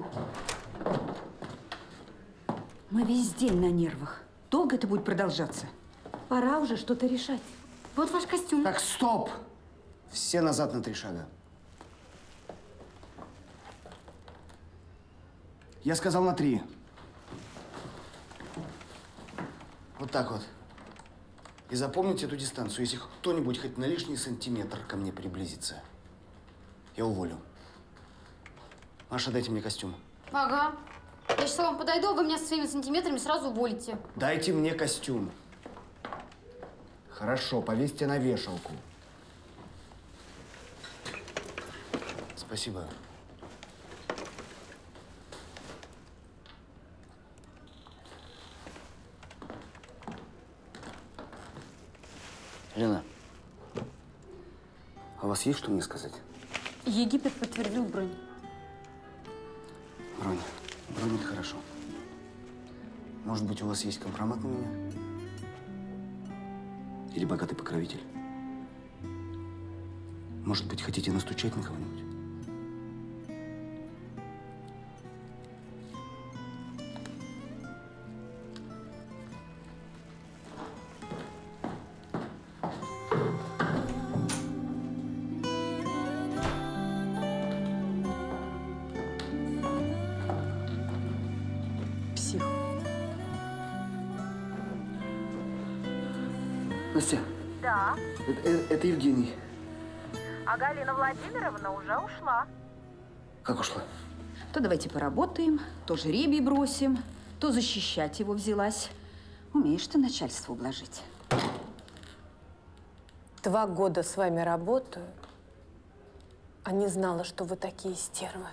Мы весь день на нервах. Долго это будет продолжаться? Пора уже что-то решать. Вот ваш костюм. Так, стоп! Все назад на три шага. Я сказал на три. Вот так вот. И запомните эту дистанцию. Если кто-нибудь хоть на лишний сантиметр ко мне приблизится, я уволю. Маша, дайте мне костюм. Ага. Я сейчас вам подойду, а вы меня со своими сантиметрами сразу уволите. Дайте мне костюм. Хорошо, повесьте на вешалку. Спасибо. Лена, а у вас есть что мне сказать? Египет подтвердил бронь. Бронь. Бронь – это хорошо. Может быть, у вас есть компромат на меня? Или богатый покровитель? Может быть, хотите настучать на кого-нибудь? Псих. Настя, Да. это, это- это Евгений. А Галина Владимировна уже ушла. Как ушла? То давайте поработаем, то жребий бросим, то защищать его взялась. Умеешь ты начальство ублажить. Два года с вами работаю, а не знала, что вы такие стервы.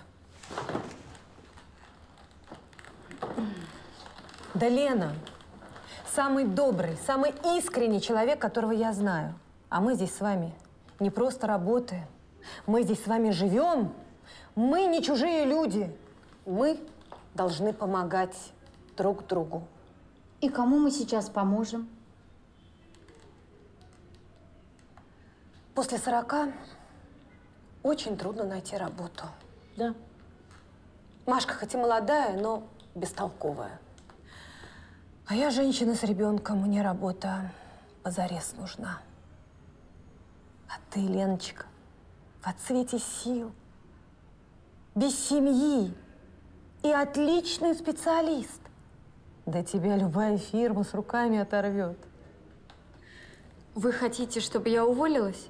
Да Лена, самый добрый, самый искренний человек, которого я знаю. А мы здесь с вами не просто работаем, мы здесь с вами живем. Мы не чужие люди. Мы должны помогать друг другу. И кому мы сейчас поможем? После сорока очень трудно найти работу. Да. Машка хоть и молодая, но бестолковая. А я женщина с ребенком, мне работа позарез нужна. А ты, Леночка, в отцвете сил, без семьи и отличный специалист. Да тебя любая фирма с руками оторвет. Вы хотите, чтобы я уволилась?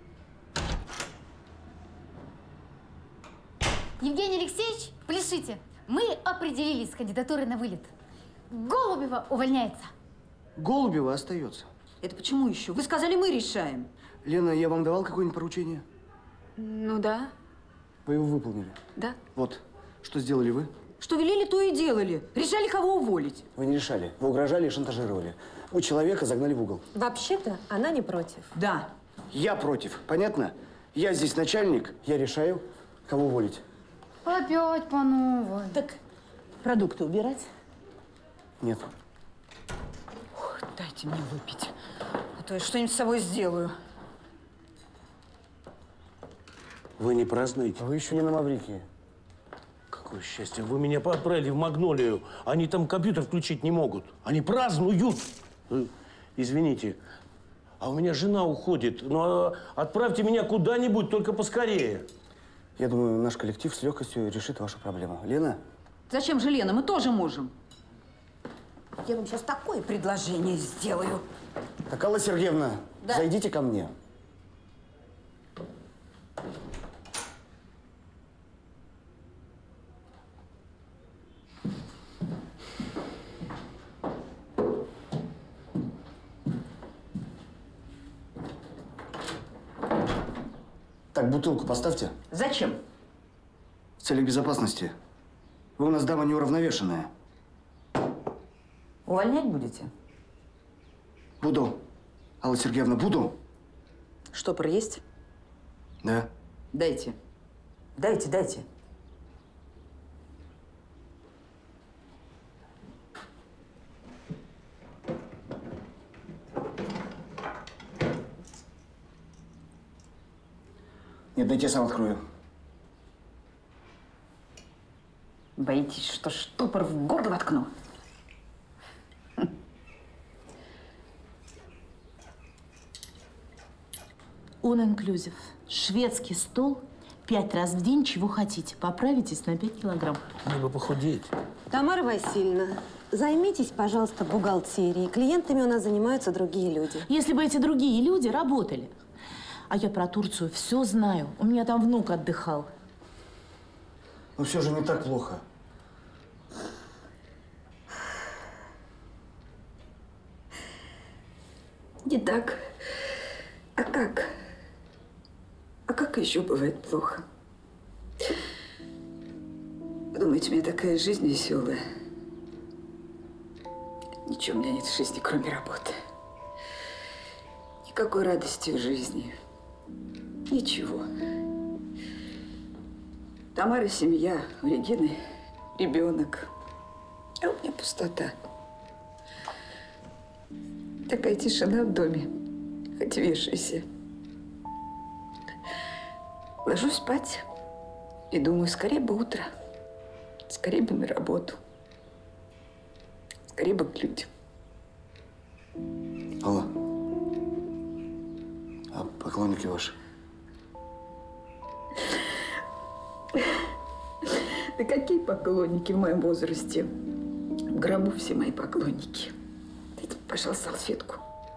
Евгений Алексеевич, пляшите. Мы определились с кандидатурой на вылет. Голубева увольняется. Голубева остается. Это почему еще? Вы сказали, мы решаем. Лена, я вам давал какое-нибудь поручение? Ну да, Вы его выполнили. да. Вот. Что сделали вы? Что велели, то и делали. Решали, кого уволить. Вы не решали. Вы угрожали и шантажировали. Вы человека загнали в угол. Вообще-то она не против. Да. Я против. Понятно? Я здесь начальник. Я решаю, кого уволить. Опять по новой. Так продукты убирать? Нет. Ох, дайте мне выпить, а то я что-нибудь с собой сделаю. Вы не празднуете? Вы еще не на Маврикии. Какое счастье. Вы меня отправили в Магнолию. Они там компьютер включить не могут. Они празднуют. Э, Извините, а у меня жена уходит. Ну, а отправьте меня куда-нибудь, только поскорее. Я думаю, наш коллектив с легкостью решит вашу проблему. Лена? Зачем же, Лена? Мы тоже можем. Я вам сейчас такое предложение сделаю. Так, Алла Сергеевна, Да. зайдите ко мне. Так, бутылку поставьте. Зачем? В целях безопасности. Вы у нас дама неуравновешенная. Увольнять будете? Буду. Алла Сергеевна, буду. Штопор есть? Да. Дайте. Дайте, дайте. Нет, дайте я сам открою. Боитесь, что штопор в горло воткну? Он инклюзив. Шведский стол. Пять раз в день, чего хотите. Поправитесь на пять килограмм. Мне бы похудеть. Тамара Васильевна, займитесь, пожалуйста, бухгалтерией. Клиентами у нас занимаются другие люди. Если бы эти другие люди работали. А я про Турцию все знаю. У меня там внук отдыхал. Но все же не так плохо. Не так. А как? А как еще бывает плохо? Вы думаете, у меня такая жизнь веселая? Ничего у меня нет в жизни, кроме работы. Никакой радости в жизни. Ничего. Тамара семья, у Регины ребенок. А у меня пустота. Такая тишина в доме. Хоть вешайся. Ложусь спать и думаю, скорее бы утро. Скорее бы на работу. Скорее бы к людям. Алла, а поклонники ваши? Да какие поклонники в моем возрасте? В гробу все мои поклонники. Дайте, пожалуйста, салфетку.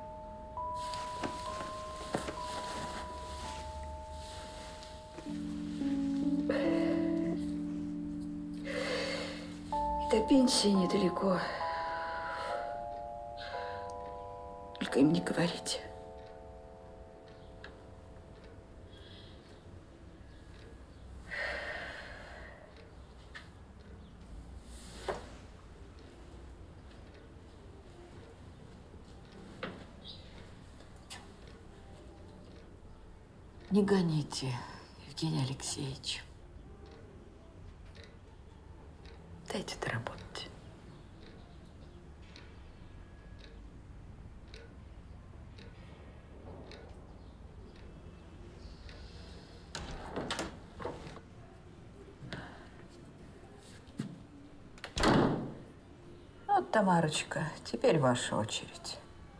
До пенсии недалеко. Только им не говорите. Не гоните, Евгений Алексеевич. Дайте доработать. Вот, Тамарочка, теперь ваша очередь.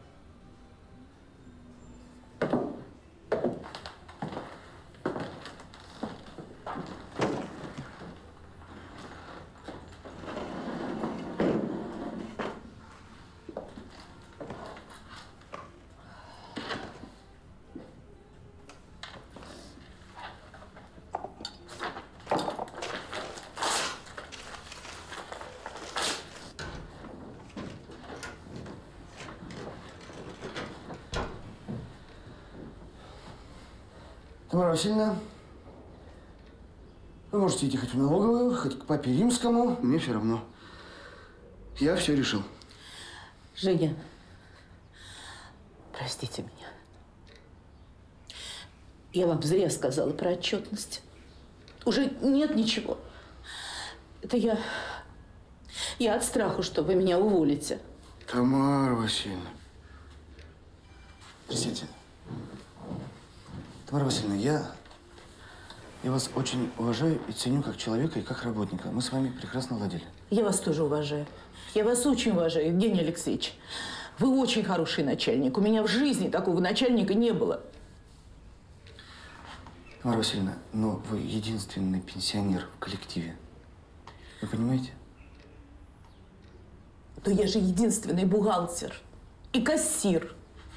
Тамара Васильевна, вы можете идти хоть в налоговую, хоть к папе римскому. Мне все равно. Я все решил. Женя, простите меня. Я вам зря сказала про отчетность. Уже нет ничего. Это я… Я от страха, что вы меня уволите. Тамара Васильевна. Простите. Тамара Васильевна, я, я вас очень уважаю и ценю как человека и как работника. Мы с вами прекрасно ладили. Я вас тоже уважаю. Я вас очень уважаю, Евгений Алексеевич. Вы очень хороший начальник. У меня в жизни такого начальника не было. Тамара Васильевна, но вы единственный пенсионер в коллективе. Вы понимаете? Но я же единственный бухгалтер и кассир.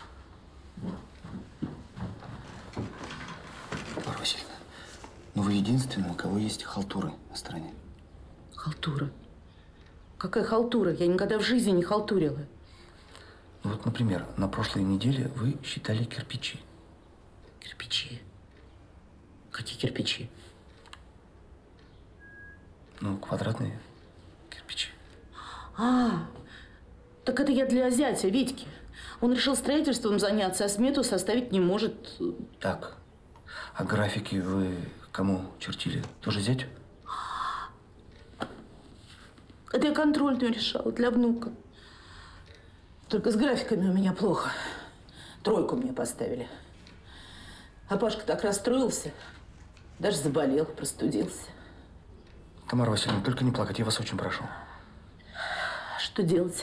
Тамара Васильевна, но вы единственный, у кого есть халтуры на стороне. Халтура? Какая халтура? Я никогда в жизни не халтурила. Ну вот, например, на прошлой неделе вы считали кирпичи. Кирпичи? Какие кирпичи? Ну, квадратные кирпичи. А, так это я для зятя, Витьки. Он решил строительством заняться, а смету составить не может. Так. А графики вы кому чертили? Тоже зятю? Это я контрольную решала для внука. Только с графиками у меня плохо. Тройку мне поставили. А Пашка так расстроился. Даже заболел, простудился. Тамара Васильевна, только не плакать, я вас очень прошу. Что делать?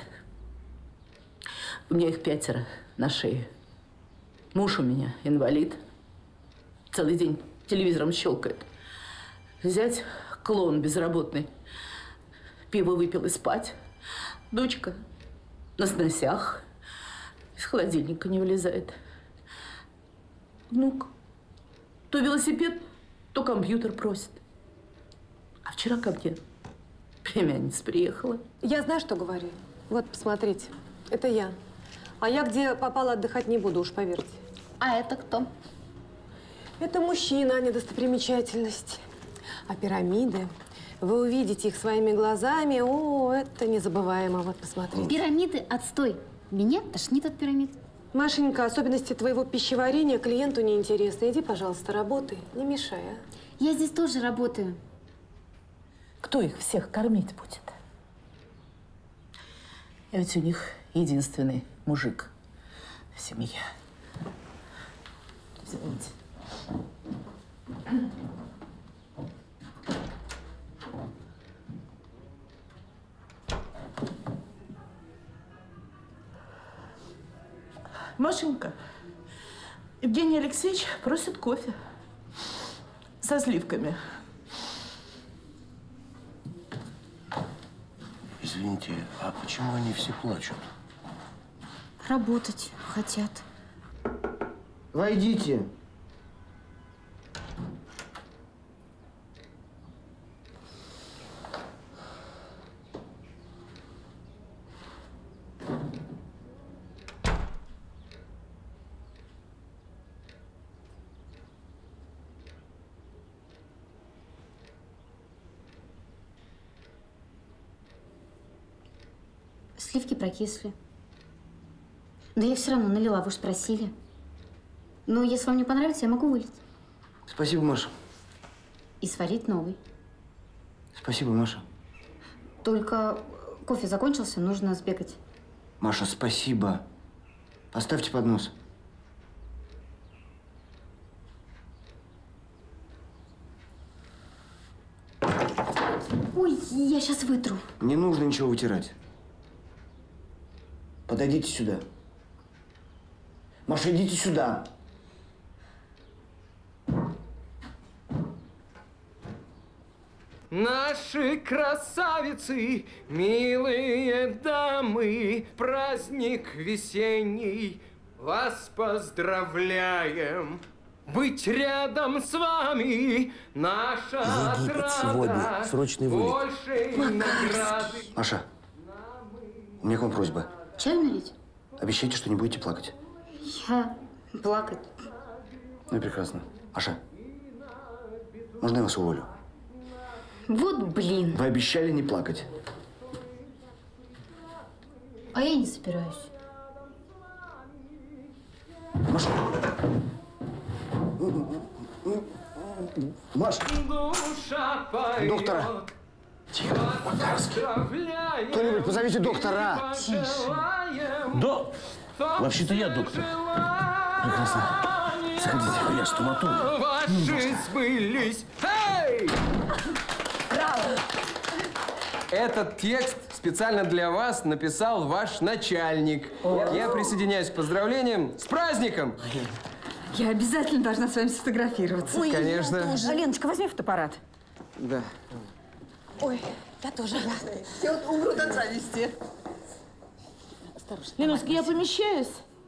У меня их пятеро на шее. Муж у меня инвалид. Целый день телевизором щелкает. Зять клоун безработный. Пиво выпил и спать. Дочка на сносях. Из холодильника не вылезает. Внук то велосипед, то компьютер просит. А вчера ко мне племянница приехала. Я знаю, что говорю. Вот, посмотрите. Это я. А я где попала, отдыхать не буду, уж поверьте. А это кто? Это мужчина, а не достопримечательность. А пирамиды, вы увидите их своими глазами. О, это незабываемо. Вот, посмотрите. Пирамиды, отстой. Меня тошнит от пирамид. Машенька, особенности твоего пищеварения клиенту не интересны. Иди, пожалуйста, работай, не мешай, а. Я здесь тоже работаю. Кто их всех кормить будет? Я ведь у них единственный мужик в семье. Извините. Машенька, Евгений Алексеевич просит кофе со сливками. Извините, а почему они все плачут? Работать хотят. Войдите. Сливки прокисли. Да я все равно налила, вы же спросили. Но если вам не понравится, я могу вылить. Спасибо, Маша. И сварить новый. Спасибо, Маша. Только кофе закончился, нужно сбегать. Маша, спасибо. Поставьте поднос. Ой, я сейчас вытру. Не нужно ничего вытирать. Подойдите сюда. Маша, идите сюда. Наши красавицы, милые дамы, праздник весенний, вас поздравляем. Быть рядом с вами наша Египет отрада. сегодня. Срочный вылет. Большей награды. Маша, у меня к вам просьба. Чаю налить? Обещайте, что не будете плакать. Я плакать. Ну и прекрасно. Маша, можно я вас уволю? Вот блин. Вы обещали не плакать. А я не собираюсь. Маша. Маша. Душа поет. Доктора. Тихо, Макарский. Кто-нибудь позовите доктора. Тише. Да. Вообще-то я доктор. Прекрасно. Заходите. Я стоматолог. Ваши сбылись. Эй! Браво! Этот текст специально для вас написал ваш начальник. Я присоединяюсь к поздравлениям. С праздником! Я обязательно должна с вами сфотографироваться. Ой, конечно. я тоже. Леночка, возьми фотоаппарат. Да. Ой, я тоже. Я вот умру от зависти. Осторожно. Ленуська, я помещаюсь?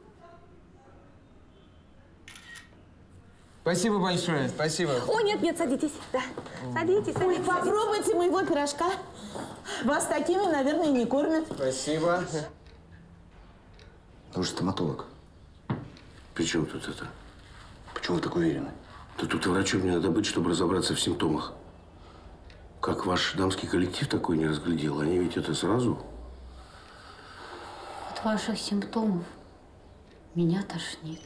Спасибо большое, спасибо. О, нет, нет, садитесь. Да. Садитесь, садитесь. Ой, попробуйте моего пирожка. Вас такими, наверное, не кормят. Спасибо. Вы же стоматолог. При чем тут это? Почему вы так уверены? Да тут и врачом не надо быть, чтобы разобраться в симптомах. Как ваш дамский коллектив такой не разглядел? Они ведь это сразу. От ваших симптомов меня тошнит.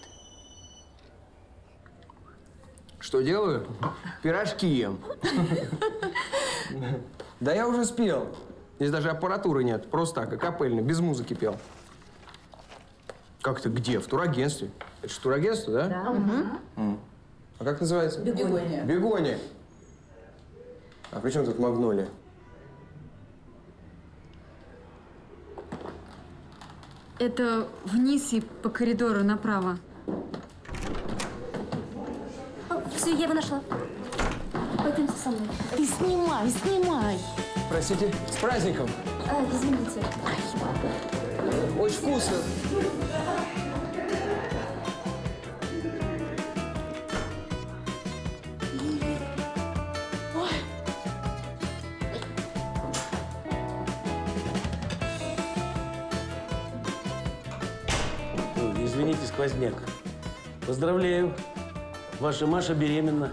Что делаю? Пирожки ем. Да я уже спел. Здесь даже аппаратуры нет. Просто так, акапельно, без музыки пел. Как это где? В турагентстве. Это же турагентство, да? Да. Угу. А как называется? Бегония. Бегония. А при чем тут магнолия? Это вниз и по коридору направо. Все, я его нашла. Пойдемте со мной. Ты снимай, снимай. Простите, с праздником. А, извините. Очень вкусно. Ой, извините, сквозняк. Поздравляю. Ваша Маша беременна.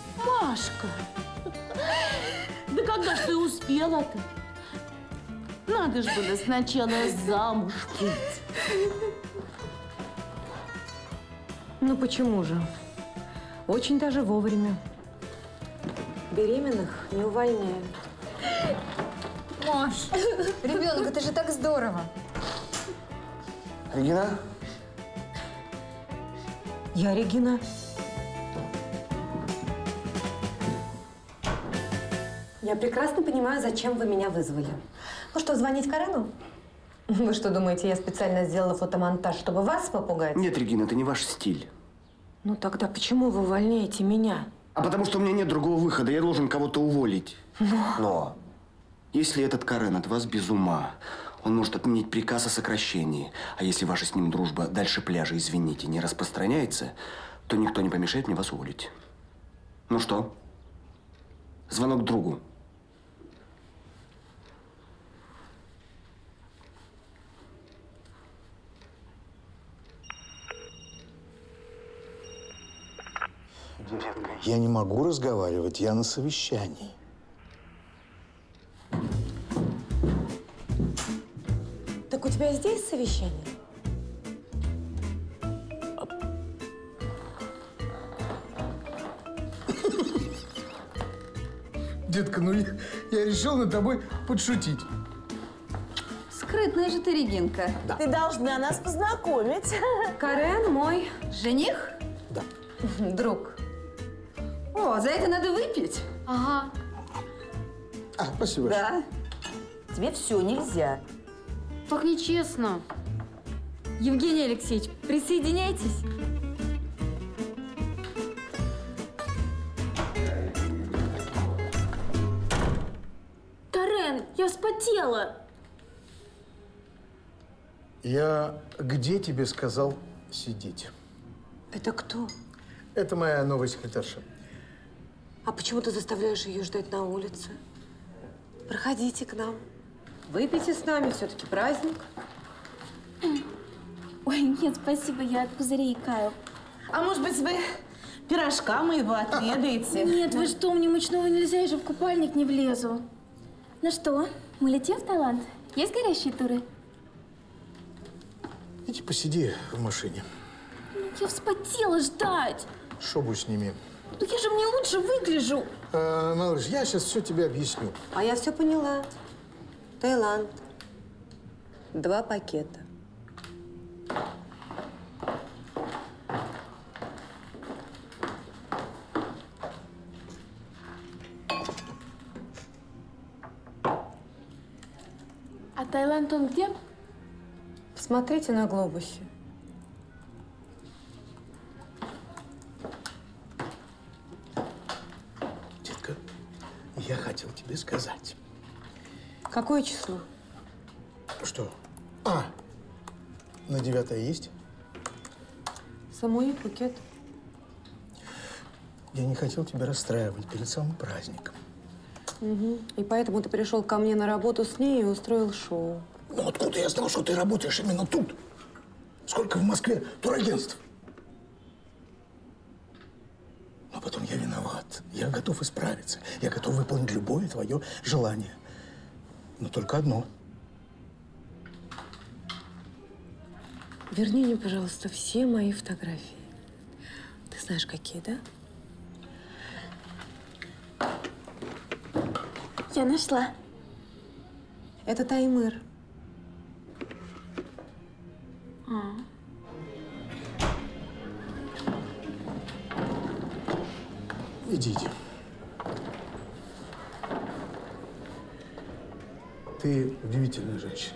Машка, да когда ж ты успела-то? надо же было сначала замуж выйти. Ну почему же? Очень даже вовремя. Беременных не увольняют. Маш, ребенок, это же так здорово. Регина? Я Регина. Я прекрасно понимаю, зачем вы меня вызвали. Ну что, звонить Карену? Вы что думаете, я специально сделала фотомонтаж, чтобы вас попугать? Нет, Регина, это не ваш стиль. Ну тогда почему вы увольняете меня? А потому что у меня нет другого выхода. Я должен кого-то уволить. Но… Но если этот Карен от вас без ума, он может отменить приказ о сокращении. А если ваша с ним дружба дальше пляжа, извините, не распространяется, то никто не помешает мне вас уволить. Ну что? Звонок другу. Я не могу разговаривать, я на совещании. Так у тебя здесь совещание? Детка, ну я, я решил над тобой подшутить. Скрытная же ты, Регинка. Да. Ты должна нас познакомить. Карен мой жених? Да. Друг. О, за это надо выпить. Ага. А, спасибо. Да. Тебе все нельзя. Так нечестно. Евгений Алексеевич, присоединяйтесь. Карен, я вспотела. Я где тебе сказал сидеть? Это кто? Это моя новая секретарша. А почему ты заставляешь ее ждать на улице? Проходите к нам. Выпейте с нами, все-таки праздник. Ой, нет, спасибо, я от пузырей каю. А может быть, вы пирожка моего отведаете? Нет, вы что, мне мучного нельзя, я же в купальник не влезу. Ну что, мы летим в Таиланд? Есть горящие туры? Иди посиди в машине. Я вспотела ждать. Шубу сними. Ну я же мне лучше выгляжу. А, малыш, я сейчас все тебе объясню. А я все поняла. Таиланд. Два пакета. А Таиланд он где? Посмотрите на глобусе. Детка, я хотел тебе сказать. Какое число? Что? А, на девятое есть? Самуи, Пхукет. Я не хотел тебя расстраивать перед самым праздником. Угу. И поэтому ты пришел ко мне на работу с ней и устроил шоу. Ну откуда я знал, что ты работаешь именно тут? Сколько в Москве турагентств? Но потом я виноват. Я готов исправиться. Я готов выполнить любое твое желание. Но только одно. Верни мне, пожалуйста, все мои фотографии. Ты знаешь, какие, да? Я нашла. Это Таймыр. А. Идите. Ты удивительная женщина.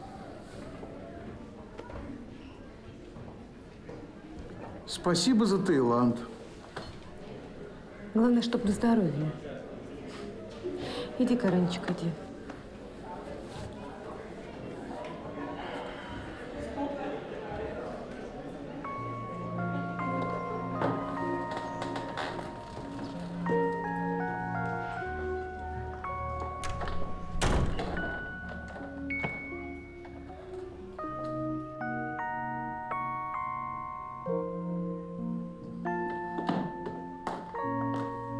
Спасибо за Таиланд. Главное, чтобы на здоровье. Иди, Каренчик, иди.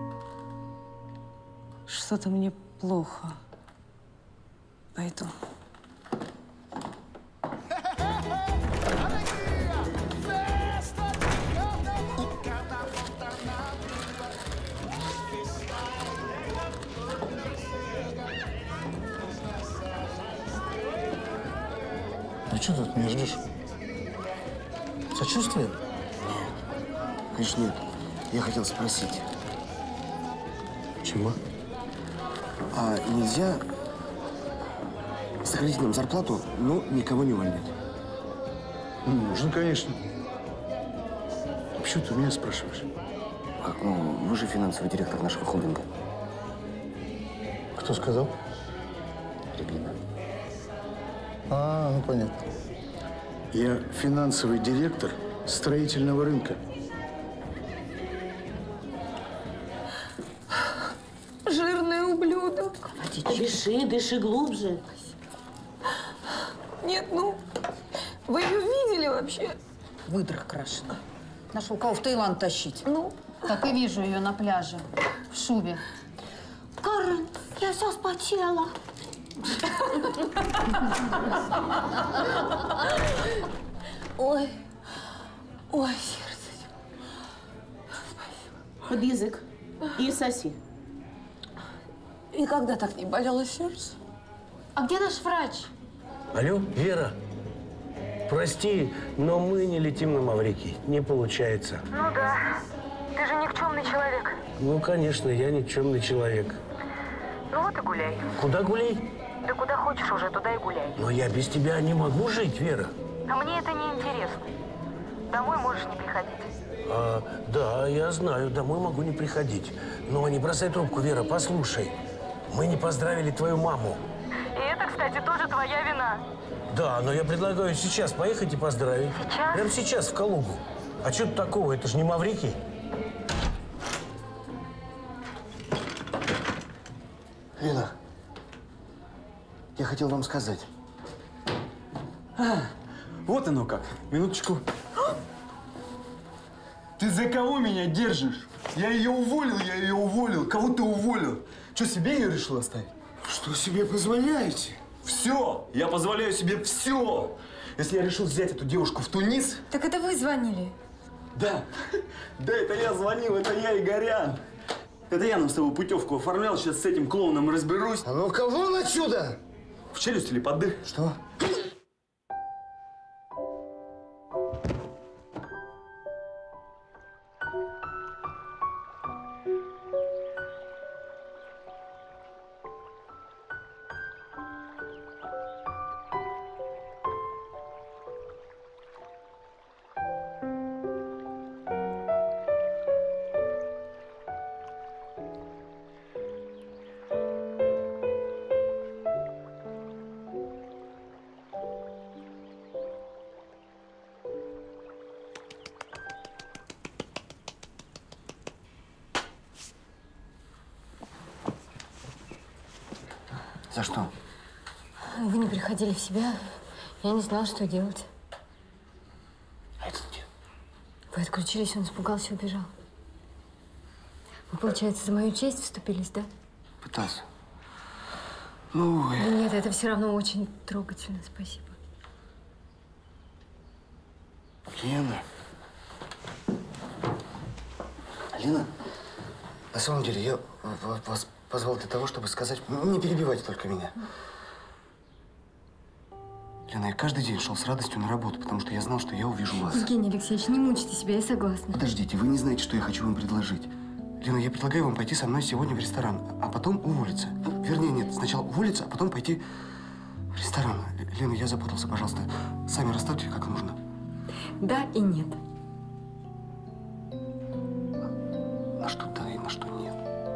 Что-то мне плохо. Пойду. Ну что ты от меня ждешь? Сочувствие? Конечно, нет. Я хотел спросить. Чего? А нельзя сократить нам зарплату, но никого не увольнять? Ну, можно, конечно. А почему ты меня спрашиваешь? Как, ну, вы же финансовый директор нашего холдинга. Кто сказал? Рябина. А, ну понятно. Я финансовый директор строительного рынка. Жирный ублюдок. Дыши, дыши глубже. Нет, ну, вы ее видели вообще? Выдрах крашеный. Нашел кого в Таиланд тащить. Ну? Так и вижу ее на пляже. В шубе. Карен, я вся вспотела. Ой, ой, сердце. Под язык и соси. Никогда так не болело сердце. А где наш врач? Алло, Вера, прости, но мы не летим на Маврикий. Не получается. Ну да. Ты же никчемный человек. Ну, конечно, я никчемный человек. Ну вот и гуляй. Куда гуляй? Да куда хочешь уже, туда и гуляй. Но я без тебя не могу жить, Вера. А мне это не интересно. Домой можешь не приходить. А, да, я знаю, домой могу не приходить. Но не бросай трубку, Вера, послушай. Мы не поздравили твою маму. И это, кстати, тоже твоя вина. Да, но я предлагаю сейчас поехать и поздравить. Сейчас? Прямо сейчас, в Калугу. А что тут такого? Это же не Маврикий. Лена, я хотел вам сказать. А, вот оно как. Минуточку. Ты за кого меня держишь? Я ее уволил, я ее уволил. Кого ты уволил? Что, себе ее решил оставить? Что себе позволяете? Все! Я позволяю себе все! Если я решил взять эту девушку в Тунис… Так это вы звонили? Да, да, это я звонил, это я, Игорян. Это я нам с тобой путевку оформлял, сейчас с этим клоуном разберусь. А ну-ка вон отсюда! В челюсть или под дых? Что? За что? Вы не приходили в себя. Я не знала, что делать. А этот где? Вы отключились, он испугался и убежал. Вы, получается, за мою честь вступились, да? Пытался. Ну, Да нет, это все равно очень трогательно. Спасибо. Лена. Лена, на самом деле, я вас позвал для того, чтобы сказать… Не перебивайте только меня. Лена, я каждый день шел с радостью на работу, потому что я знал, что я увижу вас. Евгений Алексеевич, не мучайте себя, я согласна. Подождите, вы не знаете, что я хочу вам предложить. Лена, я предлагаю вам пойти со мной сегодня в ресторан, а потом уволиться. Ну, вернее, нет, сначала уволиться, а потом пойти в ресторан. Лена, я запутался, пожалуйста. Сами расставьте, как нужно. Да и нет. На что да и на что нет?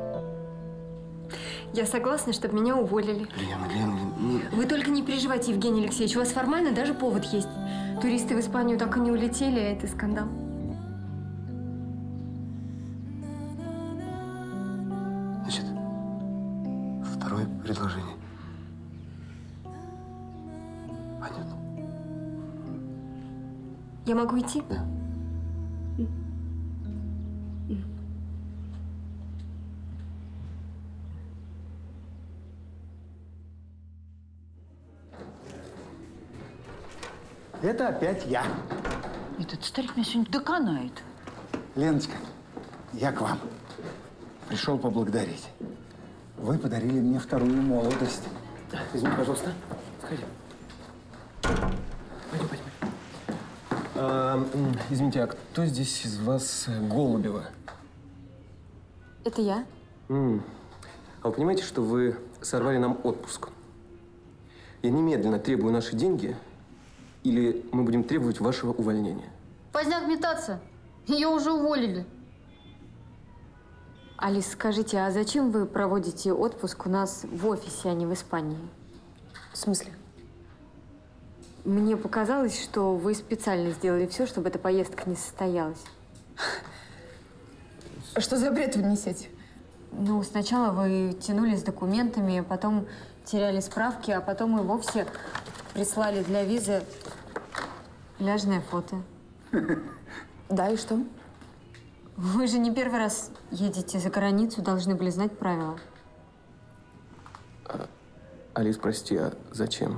Я согласна, чтобы меня уволили. Лена, Лена, нет. Вы только не переживайте, Евгений Алексеевич. У вас формально даже повод есть. Туристы в Испанию так и не улетели, а это скандал. Значит, второе предложение. Понятно. Я могу идти? Да. Это опять я. Этот старик меня сегодня доконает. Леночка, я к вам. Пришел поблагодарить. Вы подарили мне вторую молодость. Извини, пожалуйста. Сходи. А, извините, а кто здесь из вас Голубева? Это я. М. А вы понимаете, что вы сорвали нам отпуск? Я немедленно требую наши деньги, или мы будем требовать вашего увольнения. Поздняк метаться. Ее уже уволили. Алис, скажите, а зачем вы проводите отпуск у нас в офисе, а не в Испании? В смысле? Мне показалось, что вы специально сделали все, чтобы эта поездка не состоялась. Что за бред вы несете? Ну, сначала вы тянули с документами, потом теряли справки, а потом и вовсе прислали для визы пляжное фото. Да, и что? Вы же не первый раз едете за границу, должны были знать правила. А, Алис, прости, а зачем?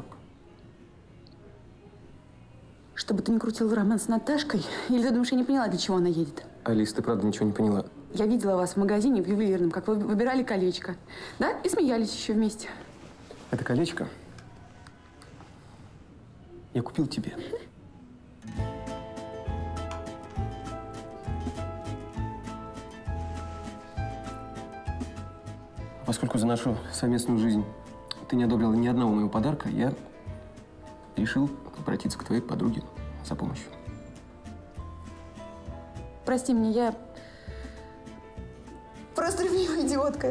Чтобы ты не крутил роман с Наташкой? Или ты думаешь, я не поняла, для чего она едет? Алис, ты правда ничего не поняла? Я видела вас в магазине в ювелирном, как вы выбирали колечко. Да? И смеялись еще вместе. Это колечко я купил тебе. Поскольку за нашу совместную жизнь ты не одобрила ни одного моего подарка, я решил обратиться к твоей подруге за помощью. Прости меня, я просто ревнивая идиотка.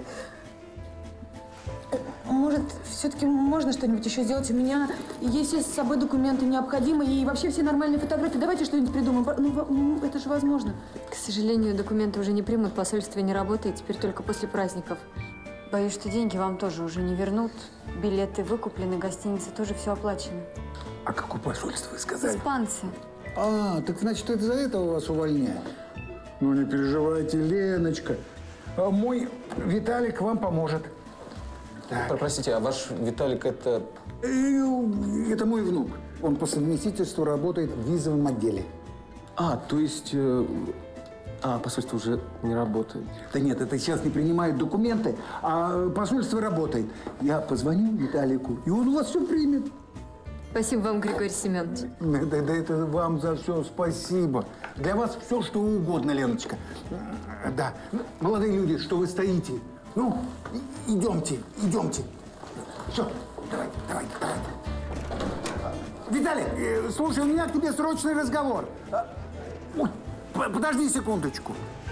Может, все-таки можно что-нибудь еще сделать? У меня есть с собой документы необходимые и вообще все нормальные фотографии. Давайте что-нибудь придумаем. Ну, ну, это же возможно. К сожалению, документы уже не примут, посольство не работает, теперь только после праздников. Боюсь, что деньги вам тоже уже не вернут. Билеты выкуплены, гостиница тоже все оплачено. А какое посольство вы сказали? Испанцы. А, так значит, это за это вас увольняют? Ну, не переживайте, Леночка. А мой Виталик вам поможет. Так. Простите, а ваш Виталик это… Это мой внук. Он по совместительству работает в визовом отделе. А, то есть… Э, а, посольство уже не работает. Да нет, это сейчас не принимают документы, а посольство работает. Я позвоню Виталику, и он у вас все примет. Спасибо вам, Григорий Семенович. Да, да, да это вам за все спасибо. Для вас все, что угодно, Леночка. Да, молодые люди, что вы стоите? Ну, идемте, идемте. Все, давай, давай, давай. Виталий, э, слушай, у меня к тебе срочный разговор. Ой, подожди секундочку.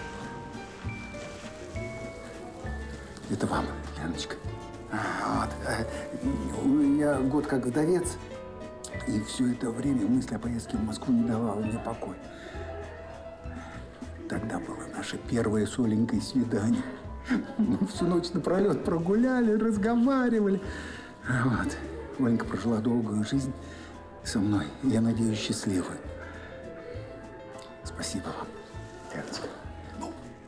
Это вам, Леночка. Вот. Я год как вдовец, и все это время мысль о поездке в Москву не давала мне покоя. Тогда было наше первое с Оленькой свидание. Мы всю ночь напролет прогуляли, разговаривали. Вот. Оленька прожила долгую жизнь со мной. Я надеюсь, счастливую. Спасибо вам, Леночка. Ну.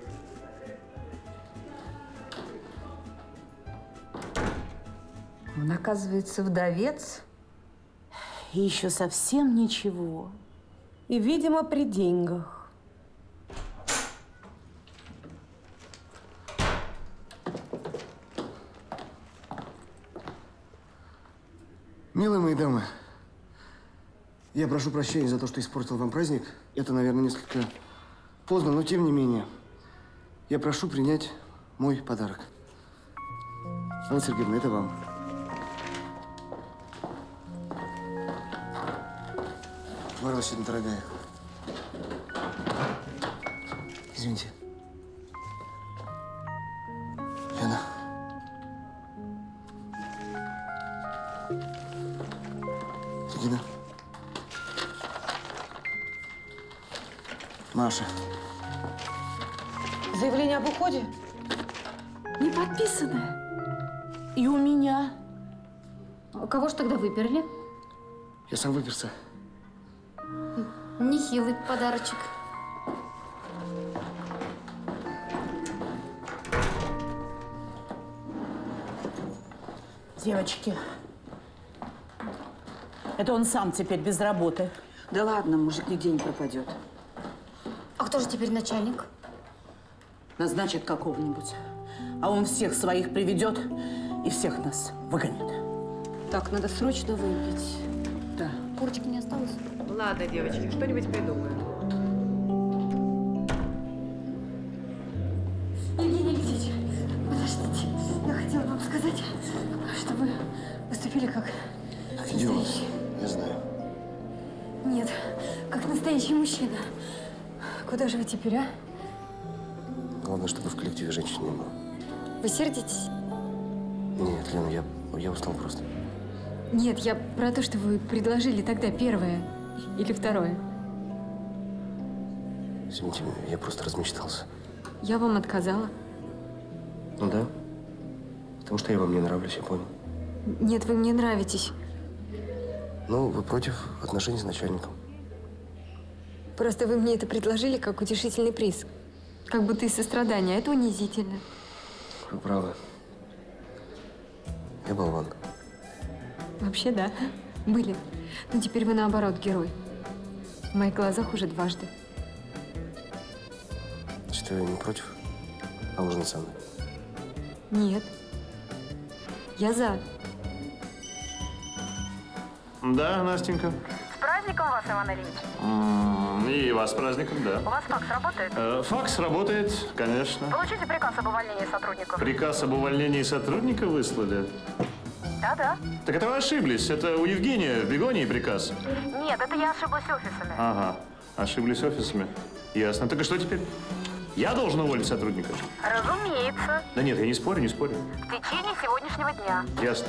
Он, оказывается, вдовец. И еще совсем ничего. И, видимо, при деньгах. Милые мои дамы, я прошу прощения за то, что испортил вам праздник. Это, наверное, несколько поздно, но тем не менее, я прошу принять мой подарок. Анна Сергеевна, это вам. Марла сегодня дорогая. Извините. Лена. Регина. Маша. Заявление об уходе? Не подписанное. И у меня. А кого ж тогда выперли? Я сам выперся. Нехилый подарочек. Девочки, это он сам теперь без работы. Да ладно, мужик нигде не пропадет. А кто же теперь начальник? Назначит какого-нибудь. А он всех своих приведет и всех нас выгонит. Так, надо срочно выпить. Да. Курочек не осталось? Ладно. Ладно, девочки, что-нибудь придумаю. Евгений Алексеевич, подождите. Я хотела вам сказать, что вы поступили как настоящий. Я знаю. Нет, как настоящий мужчина. Куда же вы теперь, а? Главное, чтобы в коллективе женщин не было. Вы сердитесь? Нет, Лена, я, я устал просто. Нет, я про то, что вы предложили тогда первое или второе. Извините, я просто размечтался. Я вам отказала. Ну да. Потому что я вам не нравлюсь, я понял. Нет, вы мне нравитесь. Ну, вы против отношений с начальником. Просто вы мне это предложили как утешительный приз. Как будто из сострадания. Это унизительно. Вы правы. Я болван. Вообще, да. Были. Но теперь вы, наоборот, герой. В моих глазах уже дважды. Что, я не против поужинать со мной? Нет. Я за. Да, Настенька. С праздником вас, Иван Ильич. М, И вас с праздником, да. У вас факс работает? Э, Факс работает, конечно. Получите приказ об увольнении сотрудников. Приказ об увольнении сотрудника выслали? Да-да. Так это вы ошиблись. Это у Евгения в Бегонии приказ. Нет, это я ошиблась офисами. Ага. Ошиблись офисами. Ясно. Так и что теперь? Я должен уволить сотрудника? Разумеется. Да нет, я не спорю, не спорю. В течение сегодняшнего дня. Ясно.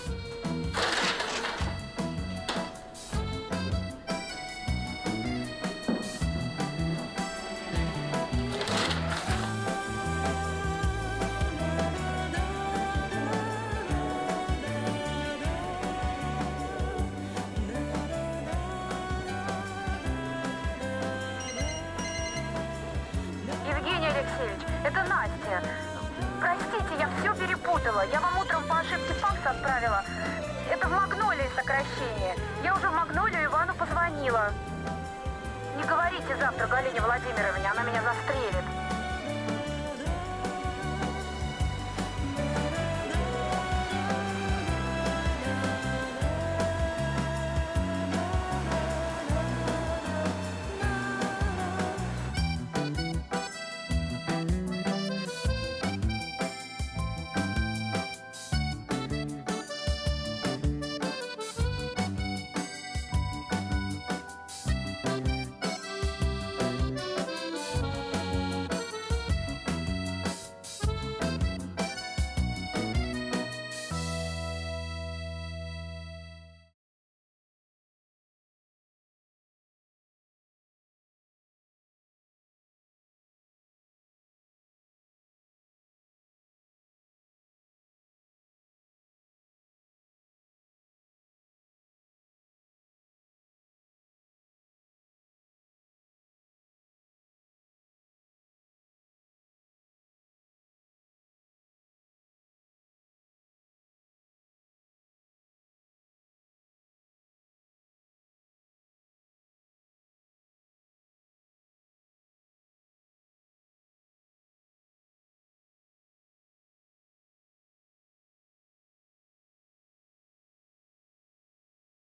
Евгений Алексеевич, это Настя. Простите, я все перепутала. Я вам утром по ошибке факс отправила. Это в Магнолии сокращение. Я уже в Магнолию Ивану позвонила. Не говорите завтра Галине Владимировне, она меня застрелит.